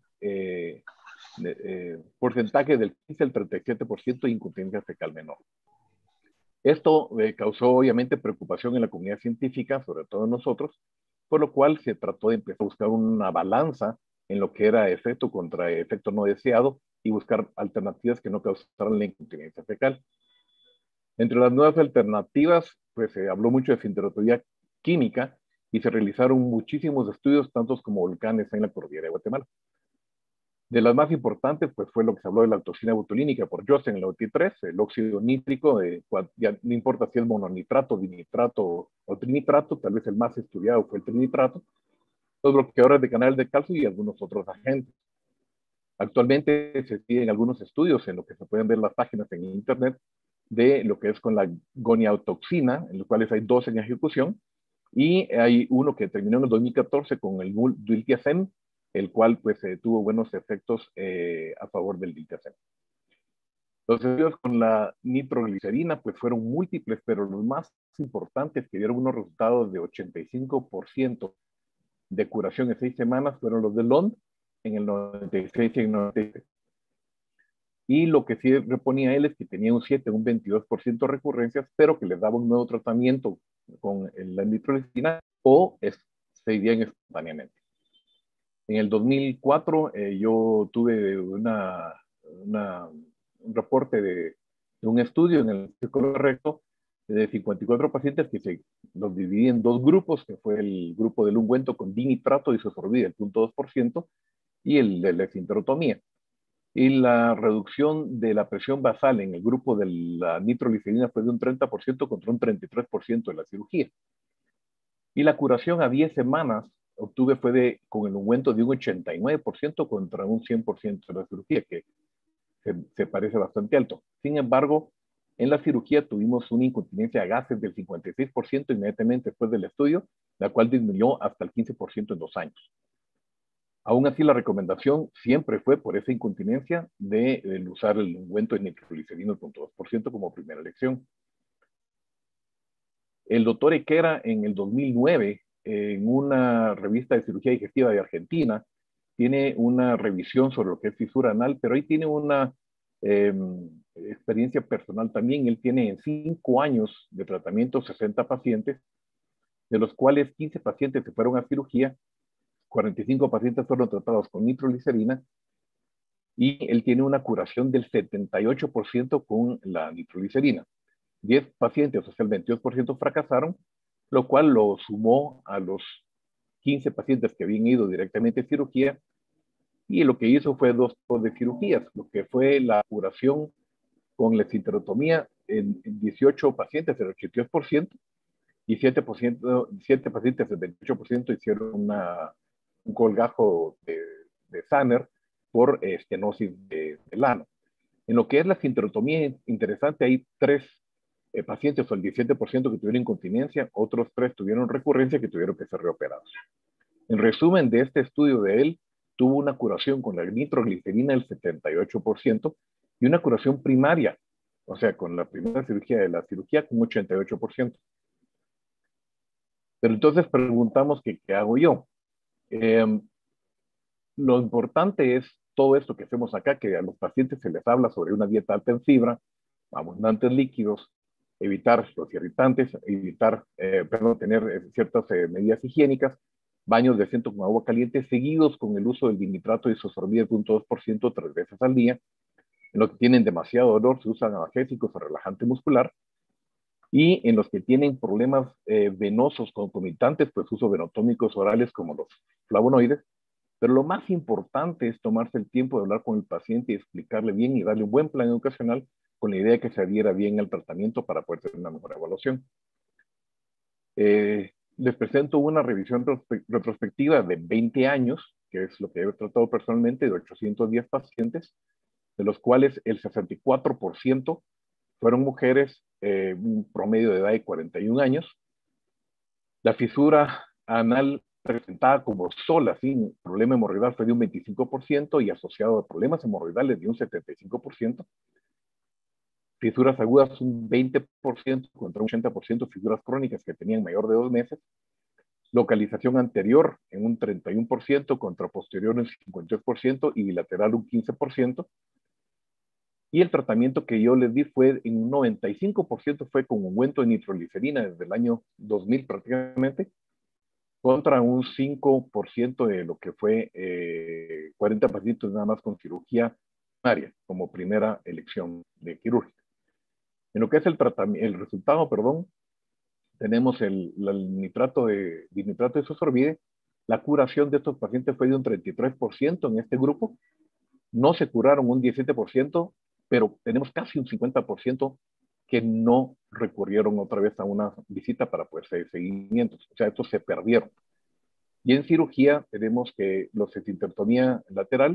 porcentaje del 15 al 37% de incontinencia fecal menor. Esto causó obviamente preocupación en la comunidad científica, sobre todo en nosotros, por lo cual se trató de empezar a buscar una balanza en lo que era efecto contra efecto no deseado y buscar alternativas que no causaran la incontinencia fecal. Entre las nuevas alternativas, pues se habló mucho de esfinterotomía química y se realizaron muchísimos estudios, tantos como volcanes en la cordillera de Guatemala. De las más importantes, pues fue lo que se habló de la toxina botulínica por Jost en el 93, el óxido nítrico, ya no importa si es mononitrato, dinitrato o trinitrato, tal vez el más estudiado fue el trinitrato, los bloqueadores de canales de calcio y algunos otros agentes. Actualmente se siguen algunos estudios en lo que se pueden ver las páginas en internet de lo que es con la goniatoxina, en los cuales hay 2 en ejecución, y hay uno que terminó en el 2014 con el diltiazem, el cual pues tuvo buenos efectos a favor del diltiazem. Los estudios con la nitroglicerina pues fueron múltiples, pero los más importantes que dieron unos resultados de 85% de curación en 6 semanas fueron los de Lund en el 96 y el 97. Y lo que sí reponía él es que tenía un 7, un 22% de recurrencias, pero que les daba un nuevo tratamiento con la nitroglicerina o se irían espontáneamente. En el 2004 yo tuve un reporte de un estudio en el círculo recto de 54 pacientes que se los dividí en 2 grupos, que fue el grupo del ungüento con dinitrato y isosorbida, el 0.2%, y el de la esinterotomía. Y la reducción de la presión basal en el grupo de la nitroglicerina fue de un 30% contra un 33% de la cirugía. Y la curación a 10 semanas obtuve fue con el ungüento de un 89% contra un 100% de la cirugía, que se parece bastante alto. Sin embargo, en la cirugía tuvimos una incontinencia a gases del 56% inmediatamente después del estudio, la cual disminuyó hasta el 15% en 2 años. Aún así, la recomendación siempre fue por esa incontinencia de usar el ungüento de nitroglicerina 0.2% como primera elección. El doctor Equera en el 2009, en una revista de cirugía digestiva de Argentina, tiene una revisión sobre lo que es fisura anal, pero ahí tiene una experiencia personal también. Él tiene en 5 años de tratamiento 60 pacientes, de los cuales 15 pacientes se fueron a cirugía, 45 pacientes fueron tratados con nitroglicerina y él tiene una curación del 78% con la nitroglicerina. 10 pacientes, o sea, el 22% fracasaron, lo cual lo sumó a los 15 pacientes que habían ido directamente a cirugía, y lo que hizo fue 2 tipos de cirugías, lo que fue la curación con la esinterotomía en 18 pacientes, el 82%, y 7 pacientes, el 28%, hicieron un colgajo de Saner por estenosis del ano. En lo que es la esinterotomía, interesante, hay 3 pacientes, o el 17% que tuvieron incontinencia, otros 3 tuvieron recurrencia que tuvieron que ser reoperados. En resumen de este estudio de él, tuvo una curación con la nitroglicerina del 78% y una curación primaria, o sea, con la primera cirugía de la cirugía con 88%. Pero entonces preguntamos que qué hago yo. Lo importante es todo esto que hacemos acá, que a los pacientes se les habla sobre una dieta alta en fibra, abundantes líquidos, evitar los irritantes, tener ciertas medidas higiénicas, baños de asiento con agua caliente, seguidos con el uso del dinitrato de isosorbida 0.2% 3 veces al día. En los que tienen demasiado dolor se usan analgésicos o relajante muscular. Y en los que tienen problemas venosos concomitantes, pues uso venotónicos orales como los flavonoides. Pero lo más importante es tomarse el tiempo de hablar con el paciente y explicarle bien y darle un buen plan educacional con la idea de que se adhiera bien al tratamiento para poder tener una mejor evaluación. Les presento una revisión retrospectiva de 20 años, que es lo que he tratado personalmente, de 810 pacientes, de los cuales el 64% fueron mujeres, un promedio de edad de 41 años. La fisura anal presentada como sola, sin problema hemorroidal, fue de un 25% y asociado a problemas hemorroidales de un 75%. Fisuras agudas un 20% contra un 80%, fisuras crónicas que tenían mayor de 2 meses. Localización anterior en un 31% contra posterior en 52% y bilateral un 15%. Y el tratamiento que yo les di fue en un 95% fue con ungüento de nitroglicerina desde el año 2000 prácticamente, contra un 5% de lo que fue 40 pacientes nada más con cirugía primaria como primera elección de quirúrgica. En lo que es el resultado, tenemos el dinitrato de isosorbide. La curación de estos pacientes fue de un 33% en este grupo. No se curaron un 17%, pero tenemos casi un 50% que no recurrieron otra vez a una visita para poder hacer seguimientos. O sea, estos se perdieron. Y en cirugía tenemos que los esinterotomía lateral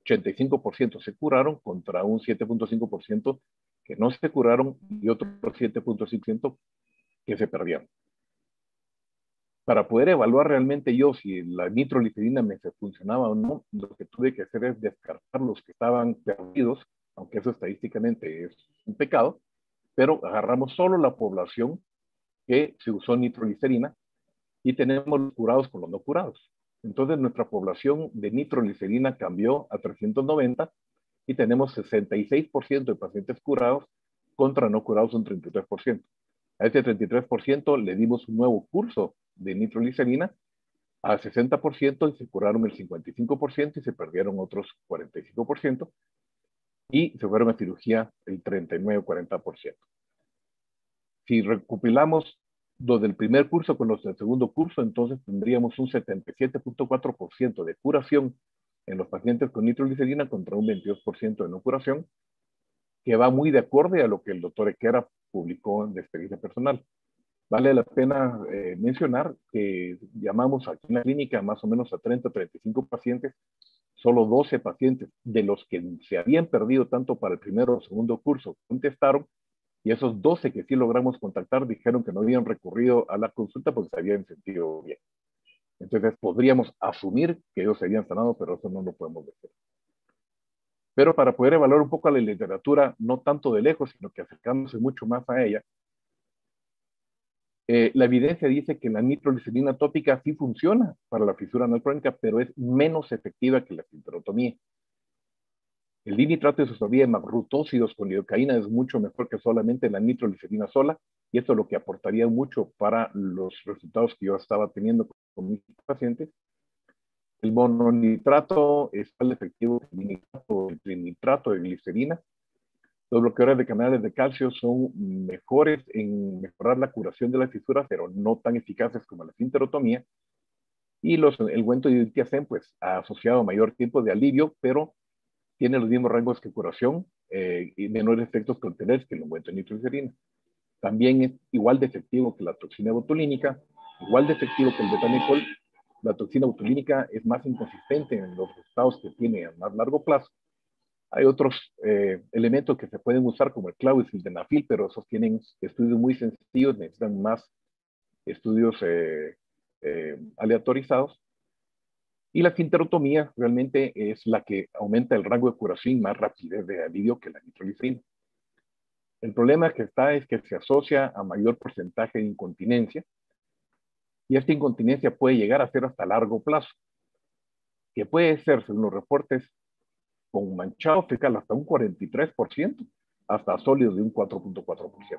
85% se curaron contra un 7.5% que no se curaron y otro 7.5% que se perdieron. Para poder evaluar realmente yo si la nitroglicerina me funcionaba o no, lo que tuve que hacer es descartar los que estaban perdidos, aunque eso estadísticamente es un pecado, pero agarramos solo la población que se usó nitroglicerina y tenemos los curados con los no curados. Entonces nuestra población de nitroglicerina cambió a 390 y tenemos 66% de pacientes curados contra no curados un 33%. A ese 33% le dimos un nuevo curso de nitroglicerina a 60% y se curaron el 55% y se perdieron otros 45% y se fueron a cirugía el 39-40%. Si recopilamos los del primer curso con los del segundo curso, entonces tendríamos un 77.4% de curación en los pacientes con nitroglicerina contra un 22% de no curación, que va muy de acorde a lo que el doctor Equera publicó en la experiencia personal. Vale la pena mencionar que llamamos aquí en la clínica más o menos a 30 o 35 pacientes, solo 12 pacientes de los que se habían perdido tanto para el primero o segundo curso contestaron, y esos 12 que sí logramos contactar dijeron que no habían recurrido a la consulta porque se habían sentido bien. Entonces podríamos asumir que ellos se habían sanado, pero eso no lo podemos decir. Pero para poder evaluar un poco a la literatura, no tanto de lejos, sino que acercándose mucho más a ella, la evidencia dice que la nitroglicerina tópica sí funciona para la fisura anal crónica, pero es menos efectiva que la esfínterotomía. El dinitrato de isosabía de magrutósidos con lidocaína es mucho mejor que solamente la nitroglicerina sola, y esto es lo que aportaría mucho para los resultados que yo estaba teniendo con mis pacientes. El mononitrato es más efectivo que el dinitrato, el trinitrato de glicerina. Los bloqueadores de canales de calcio son mejores en mejorar la curación de las fisuras, pero no tan eficaces como la esfinterotomía. Y el ungüento de diltiazem, pues, ha asociado mayor tiempo de alivio, pero tiene los mismos rangos que curación y menores efectos colaterales que el ungüento de nitroglicerina. También es igual de efectivo que la toxina botulínica, igual de efectivo que el betanicol. La toxina botulínica es más inconsistente en los resultados que tiene a más largo plazo. Hay otros elementos que se pueden usar como el clavo y el sildenafil, pero esos tienen estudios muy sencillos, necesitan más estudios aleatorizados. Y la esfinterotomía realmente es la que aumenta el rango de curación y más rapidez de alivio que la nitroglicerina. El problema que está es que se asocia a mayor porcentaje de incontinencia, y esta incontinencia puede llegar a ser hasta largo plazo, que puede ser, según los reportes, con manchado fecal hasta un 43%, hasta sólidos de un 4.4%.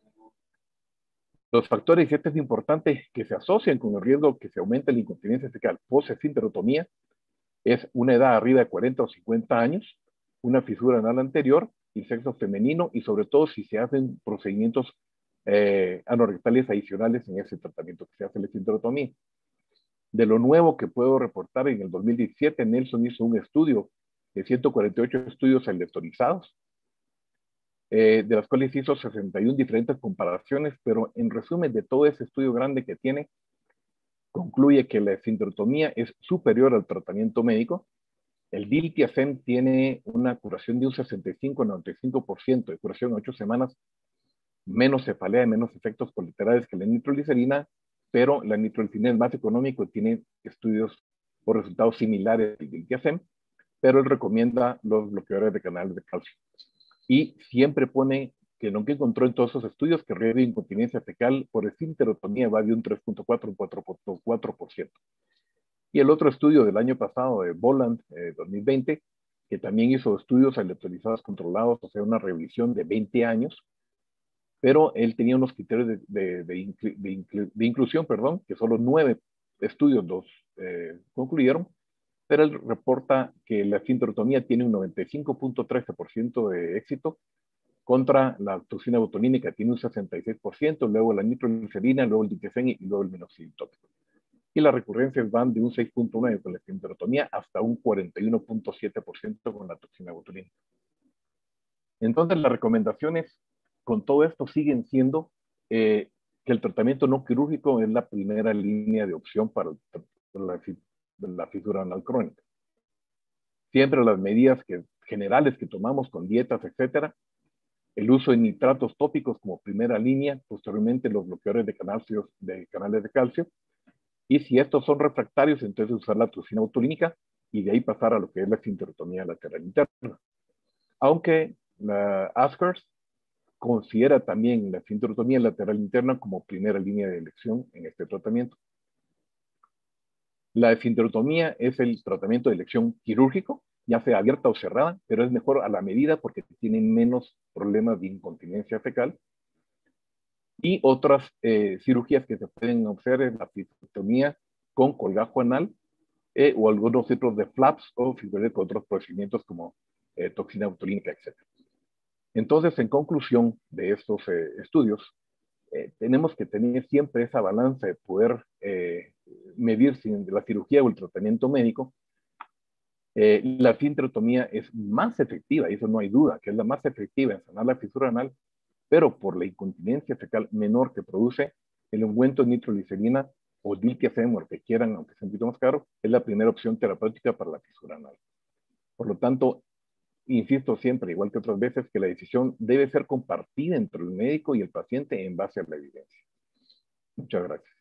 Los factores, y este es importante, que se asocian con el riesgo que se aumente la incontinencia fecal post-esfinterotomía es una edad arriba de 40 o 50 años, una fisura anal anterior y sexo femenino, y sobre todo si se hacen procedimientos anorrectales adicionales en ese tratamiento que se hace la esfinterotomía. De lo nuevo que puedo reportar, en el 2017 Nelson hizo un estudio de 148 estudios aleatorizados, de las cuales hizo 61 diferentes comparaciones, pero en resumen de todo ese estudio grande que tiene, concluye que la esfinterotomía es superior al tratamiento médico. El diltiazem tiene una curación de un 65-95% de curación en 8 semanas, menos cefalea y menos efectos colaterales que la nitroglicerina, pero la nitroglicerina es más económico y tiene estudios o resultados similares al diltiazem, pero él recomienda los bloqueadores de canales de calcio. Y siempre pone que lo que encontró en todos esos estudios, que el riesgo de incontinencia fecal por esfinterotomía va de un 3.4 a un 4.4%. Y el otro estudio del año pasado, de Boland, 2020, que también hizo estudios aleatorizados controlados, o sea, una revisión de 20 años, pero él tenía unos criterios de inclusión, que solo 9 estudios los concluyeron, pero él reporta que la esfinterotomía tiene un 95.13% de éxito contra la toxina botulínica, tiene un 66%, luego la nitroglicerina, luego el diltiazem y luego el minoxidil tópico. Y las recurrencias van de un 6.9 con la esfinterotomía hasta un 41.7% con la toxina botulínica. Entonces las recomendaciones con todo esto siguen siendo que el tratamiento no quirúrgico es la primera línea de opción para la fisura anal crónica. siempre las medidas generales que tomamos con dietas, etcétera, el uso de nitratos tópicos como primera línea, posteriormente los bloqueadores de canales de calcio, y si estos son refractarios, entonces usar la toxina botulínica y de ahí pasar a lo que es la esfinterotomía lateral interna. Aunque la ASCRS considera también la esfinterotomía lateral interna como primera línea de elección en este tratamiento. La esfinterotomía es el tratamiento de elección quirúrgico, ya sea abierta o cerrada, pero es mejor a la medida porque tiene menos problemas de incontinencia fecal. Y otras cirugías que se pueden hacer es la esfinterotomía con colgajo anal o algunos tipos de flaps o con otros procedimientos como toxina botulínica, etc. Entonces, en conclusión de estos estudios, tenemos que tener siempre esa balanza de poder medir si la cirugía o el tratamiento médico. La esfinterotomía es más efectiva, y eso no hay duda, que es la más efectiva en sanar la fisura anal, pero por la incontinencia fecal menor que produce, el ungüento de nitroglicerina o diltiazem, o el que quieran, aunque sea un poquito más caro, es la primera opción terapéutica para la fisura anal. Por lo tanto, insisto siempre, igual que otras veces, que la decisión debe ser compartida entre el médico y el paciente en base a la evidencia. Muchas gracias.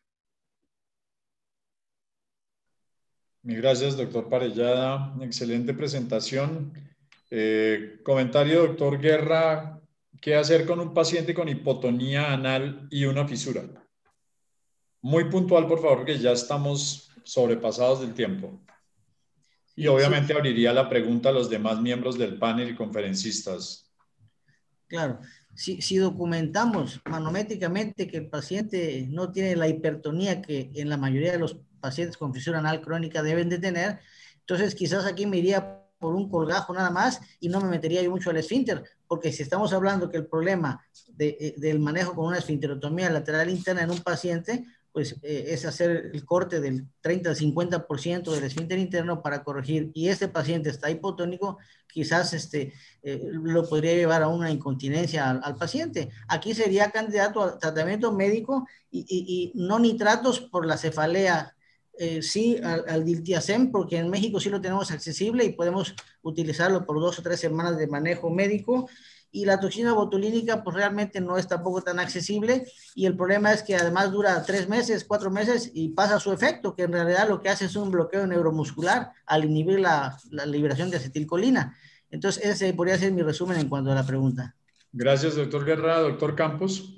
Mil gracias, doctor Parellada. Excelente presentación. Comentario, doctor Guerra. ¿Qué hacer con un paciente con hipotonía anal y una fisura? Muy puntual, por favor, que ya estamos sobrepasados del tiempo. Y obviamente abriría la pregunta a los demás miembros del panel y conferencistas. Claro, si documentamos manométricamente que el paciente no tiene la hipertonía que en la mayoría de los pacientes con fisura anal crónica deben de tener, entonces quizás aquí me iría por un colgajo nada más y no me metería yo mucho al esfínter, porque si estamos hablando que el problema del manejo con una esfinterotomía lateral interna en un paciente, pues es hacer el corte del 30 al 50% del esfínter interno para corregir, y este paciente está hipotónico, quizás lo podría llevar a una incontinencia al paciente. Aquí sería candidato a tratamiento médico y no nitratos por la cefalea, sí al diltiazem, porque en México sí lo tenemos accesible y podemos utilizarlo por 2 o 3 semanas de manejo médico. Y la toxina botulínica pues realmente no es tampoco tan accesible, y el problema es que además dura 3 meses, 4 meses y pasa su efecto, que en realidad lo que hace es un bloqueo neuromuscular al inhibir la liberación de acetilcolina. Entonces ese podría ser mi resumen en cuanto a la pregunta. Gracias, doctor Guerra. Doctor Campos.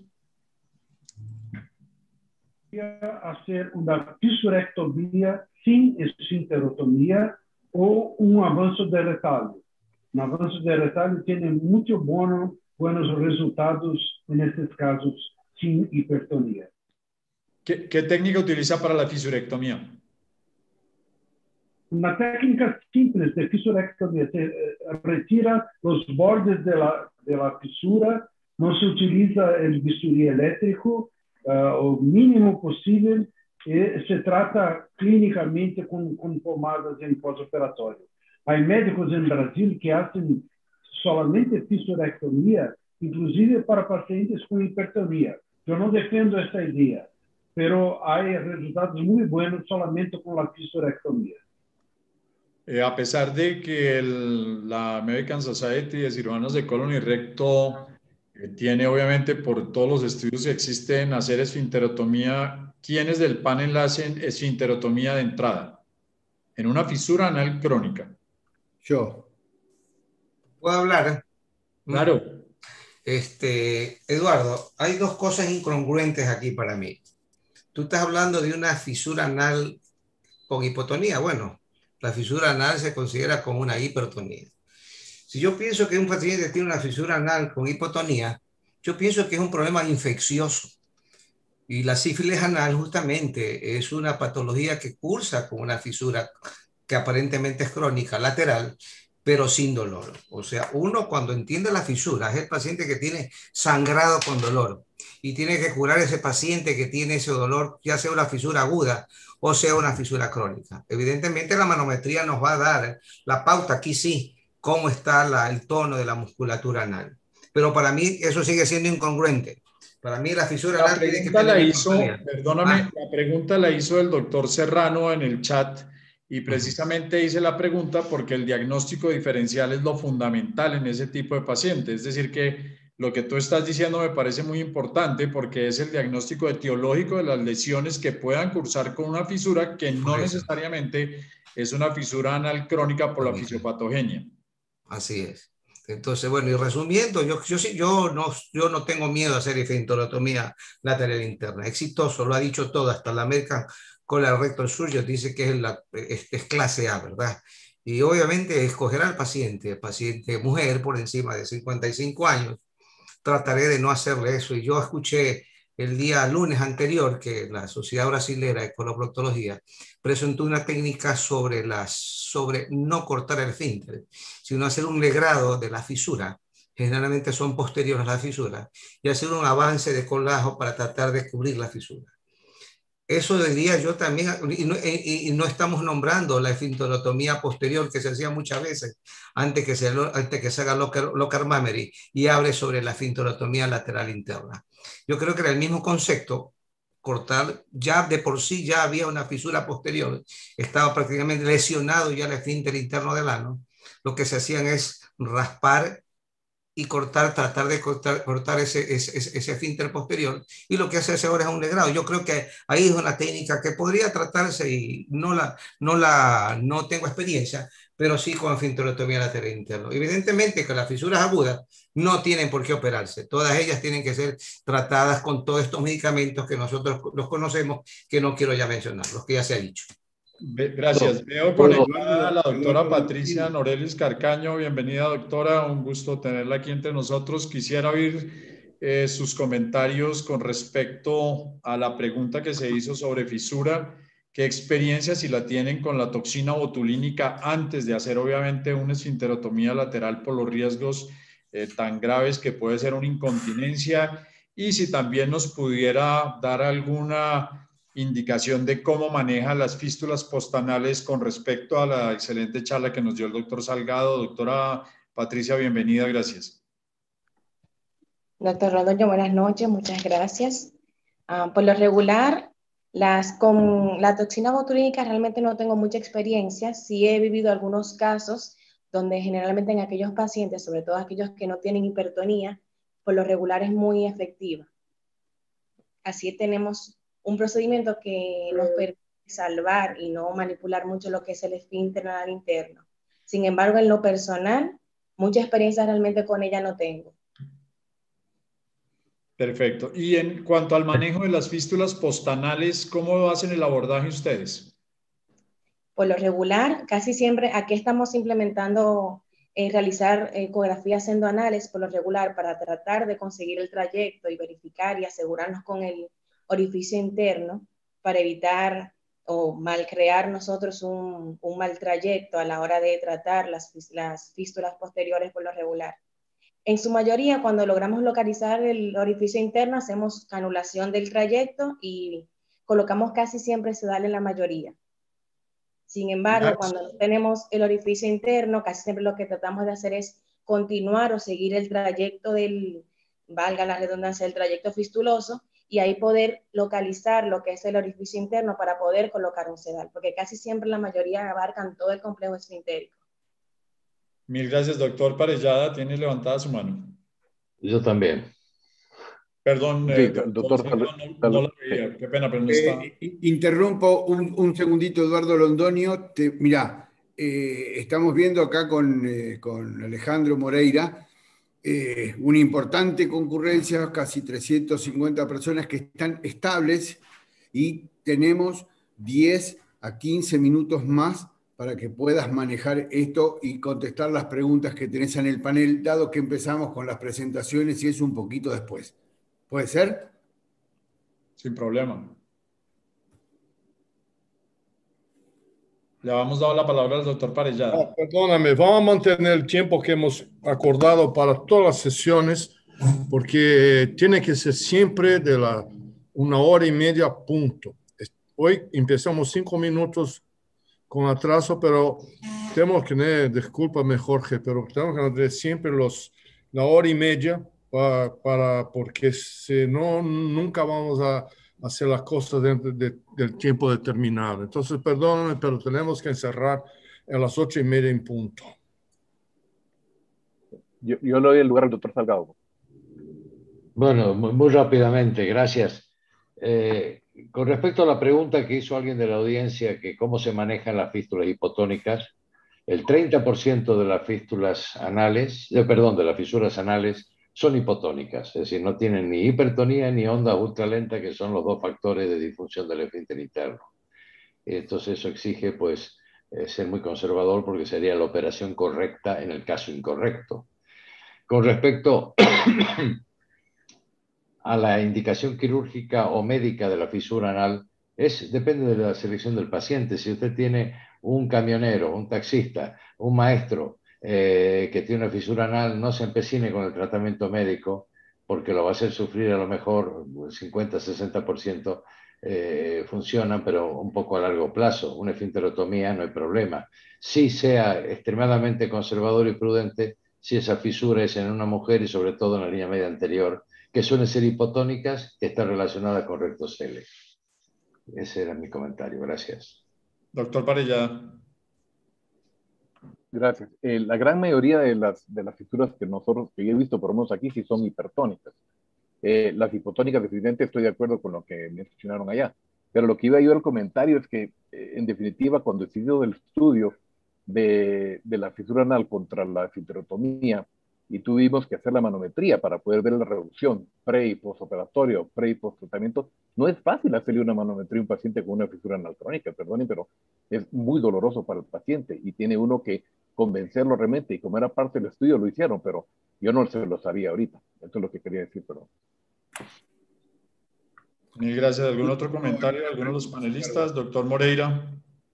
Hacer una fisurectomía sin esfinterotomía o un avance de retalho. Un avance de retalho tiene muchos buenos resultados en estos casos sin hipertonía. ¿Qué técnica utiliza para la fisurectomía? Una técnica simple de fisurectomía. Se retira los bordes de la fisura, no se utiliza el bisturí eléctrico, o mínimo posible, se trata clínicamente con pomadas en postoperatorio. Hay médicos en Brasil que hacen solamente fisurectomía, inclusive para pacientes con hipertonía. Yo no defiendo esta idea, pero hay resultados muy buenos solamente con la fisurectomía. A pesar de que la American Society de Cirujanos de Colon y Recto tiene, obviamente, por todos los estudios que existen, hacer esfinterotomía, ¿quiénes del panel hacen esfinterotomía de entrada en una fisura anal crónica? Yo. ¿Puedo hablar? Claro. Eduardo, hay 2 cosas incongruentes aquí para mí. Tú estás hablando de una fisura anal con hipotonía. Bueno, la fisura anal se considera como una hipertonía. Si yo pienso que un paciente tiene una fisura anal con hipotonía, yo pienso que es un problema infeccioso. Y la sífilis anal justamente es una patología que cursa con una fisura que aparentemente es crónica, lateral, pero sin dolor. O sea, uno cuando entiende la fisura es el paciente que tiene sangrado con dolor y tiene que curar ese paciente que tiene ese dolor, ya sea una fisura aguda o sea una fisura crónica. Evidentemente la manometría nos va a dar la pauta, aquí sí, cómo está el tono de la musculatura anal. Pero para mí eso sigue siendo incongruente. Para mí la fisura anal tiene que tener la pregunta la hizo el doctor Serrano en el chat Y precisamente hice la pregunta porque el diagnóstico diferencial es lo fundamental en ese tipo de pacientes. Es decir, que lo que tú estás diciendo me parece muy importante porque es el diagnóstico etiológico de las lesiones que puedan cursar con una fisura que no necesariamente es una fisura anal crónica por la fisiopatogenia. Así es. Entonces, bueno, y resumiendo, yo no tengo miedo a hacer esfinterotomía lateral interna. Exitoso, lo ha dicho todo, hasta la American College of Rectal Surgeons dice que es clase A, ¿verdad? Y obviamente escogerá al paciente mujer por encima de 55 años. Trataré de no hacerle eso. Y yo escuché el día lunes anterior que la Sociedad Brasilera de Coloproctología presentó una técnica sobre no cortar el esfínter, sino hacer un legrado de la fisura. Generalmente son posteriores a la fisura, y hacer un avance de colajo para tratar de cubrir la fisura. Eso diría yo también, y no estamos nombrando la esfinterotomía posterior que se hacía muchas veces antes que se haga local mammary, y abre sobre la esfinterotomía lateral interna. Yo creo que era el mismo concepto, cortar, ya de por sí ya había una fisura posterior, estaba prácticamente lesionado ya el esfínter interno del ano. Lo que se hacían es raspar y tratar de cortar ese esfínter posterior, y lo que hace ahora es un legrado. Yo creo que ahí es una técnica que podría tratarse, y no tengo experiencia, pero sí con esfinterotomía lateral interno. Evidentemente que las fisuras agudas no tienen por qué operarse, todas ellas tienen que ser tratadas con todos estos medicamentos que nosotros los conocemos, que no quiero ya mencionar, los que ya se ha dicho. Gracias. Veo conectada a la doctora Patricia Norelis Carcaño. Bienvenida, doctora. Un gusto tenerla aquí entre nosotros. Quisiera oír sus comentarios con respecto a la pregunta que se hizo sobre fisura. ¿Qué experiencia, si la tienen, con la toxina botulínica antes de hacer, obviamente, una esfinterotomía lateral por los riesgos tan graves que puede ser una incontinencia? Y si también nos pudiera dar alguna indicación de cómo maneja las fístulas postanales con respecto a la excelente charla que nos dio el doctor Salgado. Doctora Patricia, bienvenida, gracias. Doctor Londoño, buenas noches, muchas gracias. Por lo regular, con la toxina botulínica realmente no tengo mucha experiencia. Sí he vivido algunos casos donde generalmente en aquellos pacientes, sobre todo aquellos que no tienen hipertonía, por lo regular es muy efectiva. Así tenemos un procedimiento que nos permite salvar y no manipular mucho lo que es el esfínter anal interno. Sin embargo, en lo personal, mucha experiencia realmente con ella no tengo. Perfecto. Y en cuanto al manejo de las fístulas postanales, ¿cómo hacen el abordaje ustedes? Por lo regular, casi siempre, aquí estamos implementando realizar ecografías endoanales por lo regular para tratar de conseguir el trayecto y verificar y asegurarnos con el orificio interno para evitar o malcrear nosotros un mal trayecto a la hora de tratar las fístulas posteriores por lo regular. En su mayoría, cuando logramos localizar el orificio interno, hacemos canulación del trayecto y colocamos casi siempre sedal en la mayoría. Sin embargo, cuando no tenemos el orificio interno, casi siempre lo que tratamos de hacer es continuar o seguir el trayecto valga la redundancia, del trayecto fistuloso, y ahí poder localizar lo que es el orificio interno para poder colocar un sedal, porque casi siempre la mayoría abarcan todo el complejo esfintérico. Mil gracias, doctor Parellada. Tiene levantada su mano. Yo también. Perdón, sí, doctor. No la veía. Qué pena, pero no está. Interrumpo un segundito, Eduardo Londoño. Mirá, estamos viendo acá con Alejandro Moreira una importante concurrencia, casi 350 personas que están estables, y tenemos 10 a 15 minutos más para que puedas manejar esto y contestar las preguntas que tenés en el panel, dado que empezamos con las presentaciones y es un poquito después. ¿Puede ser? Sin problema. Le habíamos dado la palabra al doctor Parellada. Perdóname, vamos a mantener el tiempo que hemos acordado para todas las sesiones, porque tiene que ser siempre de 1 hora y media punto. Hoy empezamos 5 minutos con atraso, pero tenemos que tener, discúlpame Jorge, pero tenemos que tener siempre la hora y media porque si no, nunca vamos a hacer las cosas dentro del tiempo determinado. Entonces, perdóname, pero tenemos que encerrar a las 8:30 en punto. Yo le doy el lugar al doctor Salgado. Bueno, muy rápidamente, gracias. Con respecto a la pregunta que hizo alguien de la audiencia, que cómo se manejan las fístulas hipotónicas, el 30% de las fístulas anales, perdón, de las fisuras anales son hipotónicas, es decir, no tienen ni hipertonía ni onda ultralenta, que son los dos factores de disfunción del esfínter interno. Entonces eso exige, pues, ser muy conservador porque sería la operación correcta en el caso incorrecto. Con respecto a la indicación quirúrgica o médica de la fisura anal, depende de la selección del paciente. Si usted tiene un camionero, un taxista, un maestro que tiene una fisura anal, no se empecine con el tratamiento médico porque lo va a hacer sufrir a lo mejor 50-60%. Funcionan, pero un poco a largo plazo. Una esfinterotomía no hay problema. Sí sea extremadamente conservador y prudente si esa fisura es en una mujer y sobre todo en la línea media anterior, que suelen ser hipotónicas, que está relacionada con rectocele. Ese era mi comentario. Gracias. Doctor Parellada. Gracias. La gran mayoría de las fisuras que yo he visto, por lo menos aquí, sí son hipertónicas. Las hipotónicas, definitivamente estoy de acuerdo con lo que mencionaron allá. Pero lo que iba yo al comentario es que, en definitiva, cuando se hizo el estudio de la fisura anal contra la esfinterotomía, y tuvimos que hacer la manometría para poder ver la reducción pre y postoperatorio, pre y post-tratamiento, no es fácil hacerle una manometría a un paciente con una fisura anal crónica, perdonen, pero es muy doloroso para el paciente y tiene uno que convencerlo realmente, y como era parte del estudio lo hicieron, pero yo no se lo sabía ahorita. Esto es lo que quería decir, perdón. Mil gracias. ¿Algún otro comentario de alguno de los panelistas? Doctor Moreira.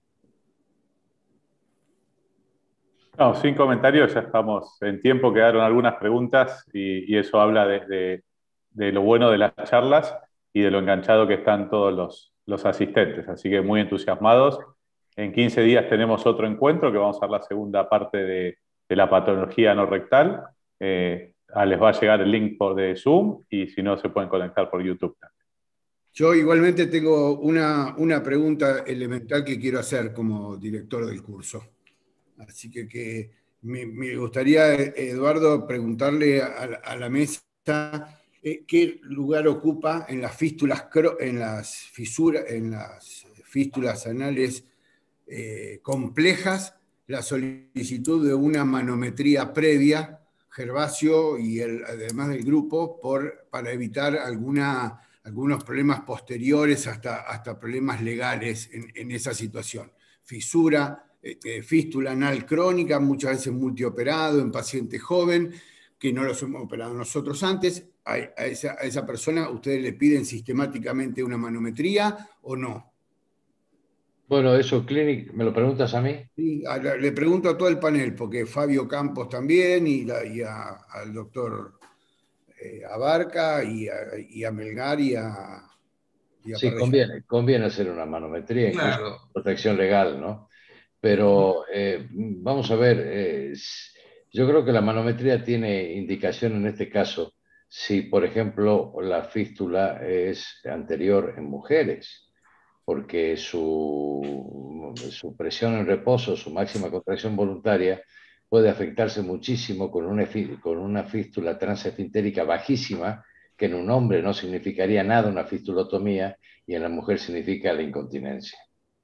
No, sin comentarios, ya estamos en tiempo, quedaron algunas preguntas y eso habla de lo bueno de las charlas y de lo enganchado que están todos los asistentes, así que muy entusiasmados. En 15 días tenemos otro encuentro que vamos a ver la segunda parte de la patología no rectal. Les va a llegar el link de Zoom y si no se pueden conectar por YouTube. Yo igualmente tengo una pregunta elemental que quiero hacer como director del curso. Así que me gustaría, Eduardo, preguntarle a la mesa qué lugar ocupa en las fístulas, en las fístulas anales complejas la solicitud de una manometría previa, Gervasio y además del grupo, para evitar algunos problemas posteriores hasta problemas legales en esa situación. Fístula anal crónica, muchas veces multioperado en paciente joven, que no los hemos operado nosotros antes. A esa persona, ¿ustedes le piden sistemáticamente una manometría o no? Bueno, eso, Clinic, ¿me lo preguntas a mí? Sí, le pregunto a todo el panel, porque Fabio Campos también, y al doctor Abarca, y a Melgar, y a sí, conviene hacer una manometría, incluso Claro. protección legal, ¿no? Pero vamos a ver, yo creo que la manometría tiene indicación en este caso si, por ejemplo, la fístula es anterior en mujeres, porque su presión en reposo, su máxima contracción voluntaria, puede afectarse muchísimo con una fístula transesfintérica bajísima, que en un hombre no significaría nada una fistulotomía y en la mujer significa la incontinencia.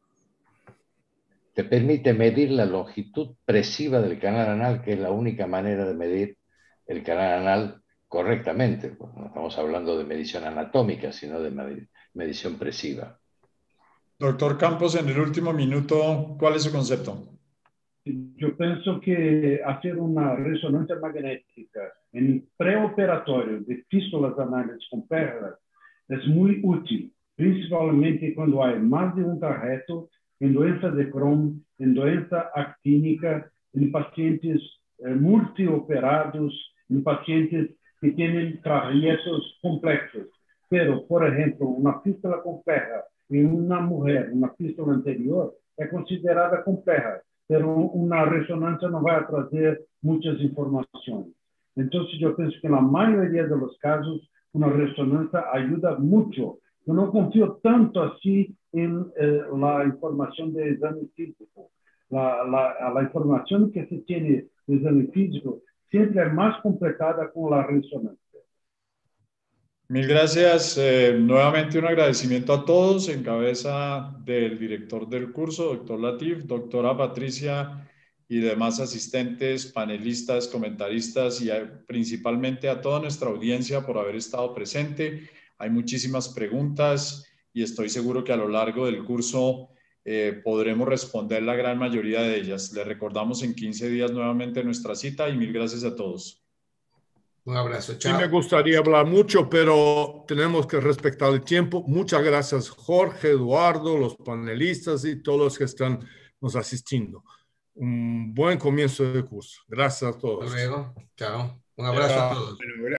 Te permite medir la longitud presiva del canal anal, que es la única manera de medir el canal anal correctamente. No estamos hablando de medición anatómica, sino de medición presiva. Doctor Campos, en el último minuto, ¿cuál es su concepto? Yo pienso que hacer una resonancia magnética en preoperatorio de fístulas anales con perlas es muy útil, principalmente cuando hay más de un cajeto en doença de Crohn, en doença actínica, en pacientes multioperados, en pacientes que tienen trayectos complejos. Pero, por ejemplo, una fístula compleja en una mujer, una fístula anterior, es considerada compleja, pero una resonancia no va a trazer muchas informaciones. Entonces, yo pienso que en la mayoría de los casos, una resonancia ayuda mucho yo no confío tanto así en la información de examen físico. La información que se tiene de examen físico siempre es más completada con la resonancia. Mil gracias. Nuevamente un agradecimiento a todos en cabeza del director del curso, doctor Latif, doctora Patricia y demás asistentes, panelistas, comentaristas y principalmente a toda nuestra audiencia por haber estado presente. Hay muchísimas preguntas y estoy seguro que a lo largo del curso podremos responder la gran mayoría de ellas. Les recordamos en 15 días nuevamente nuestra cita y mil gracias a todos. Un abrazo, Sí, chao. me gustaría hablar mucho, pero tenemos que respetar el tiempo. Muchas gracias, Jorge, Eduardo, los panelistas y todos los que están nos asistiendo. Un buen comienzo de curso. Gracias a todos. Hasta luego. Chao. Un abrazo a todos.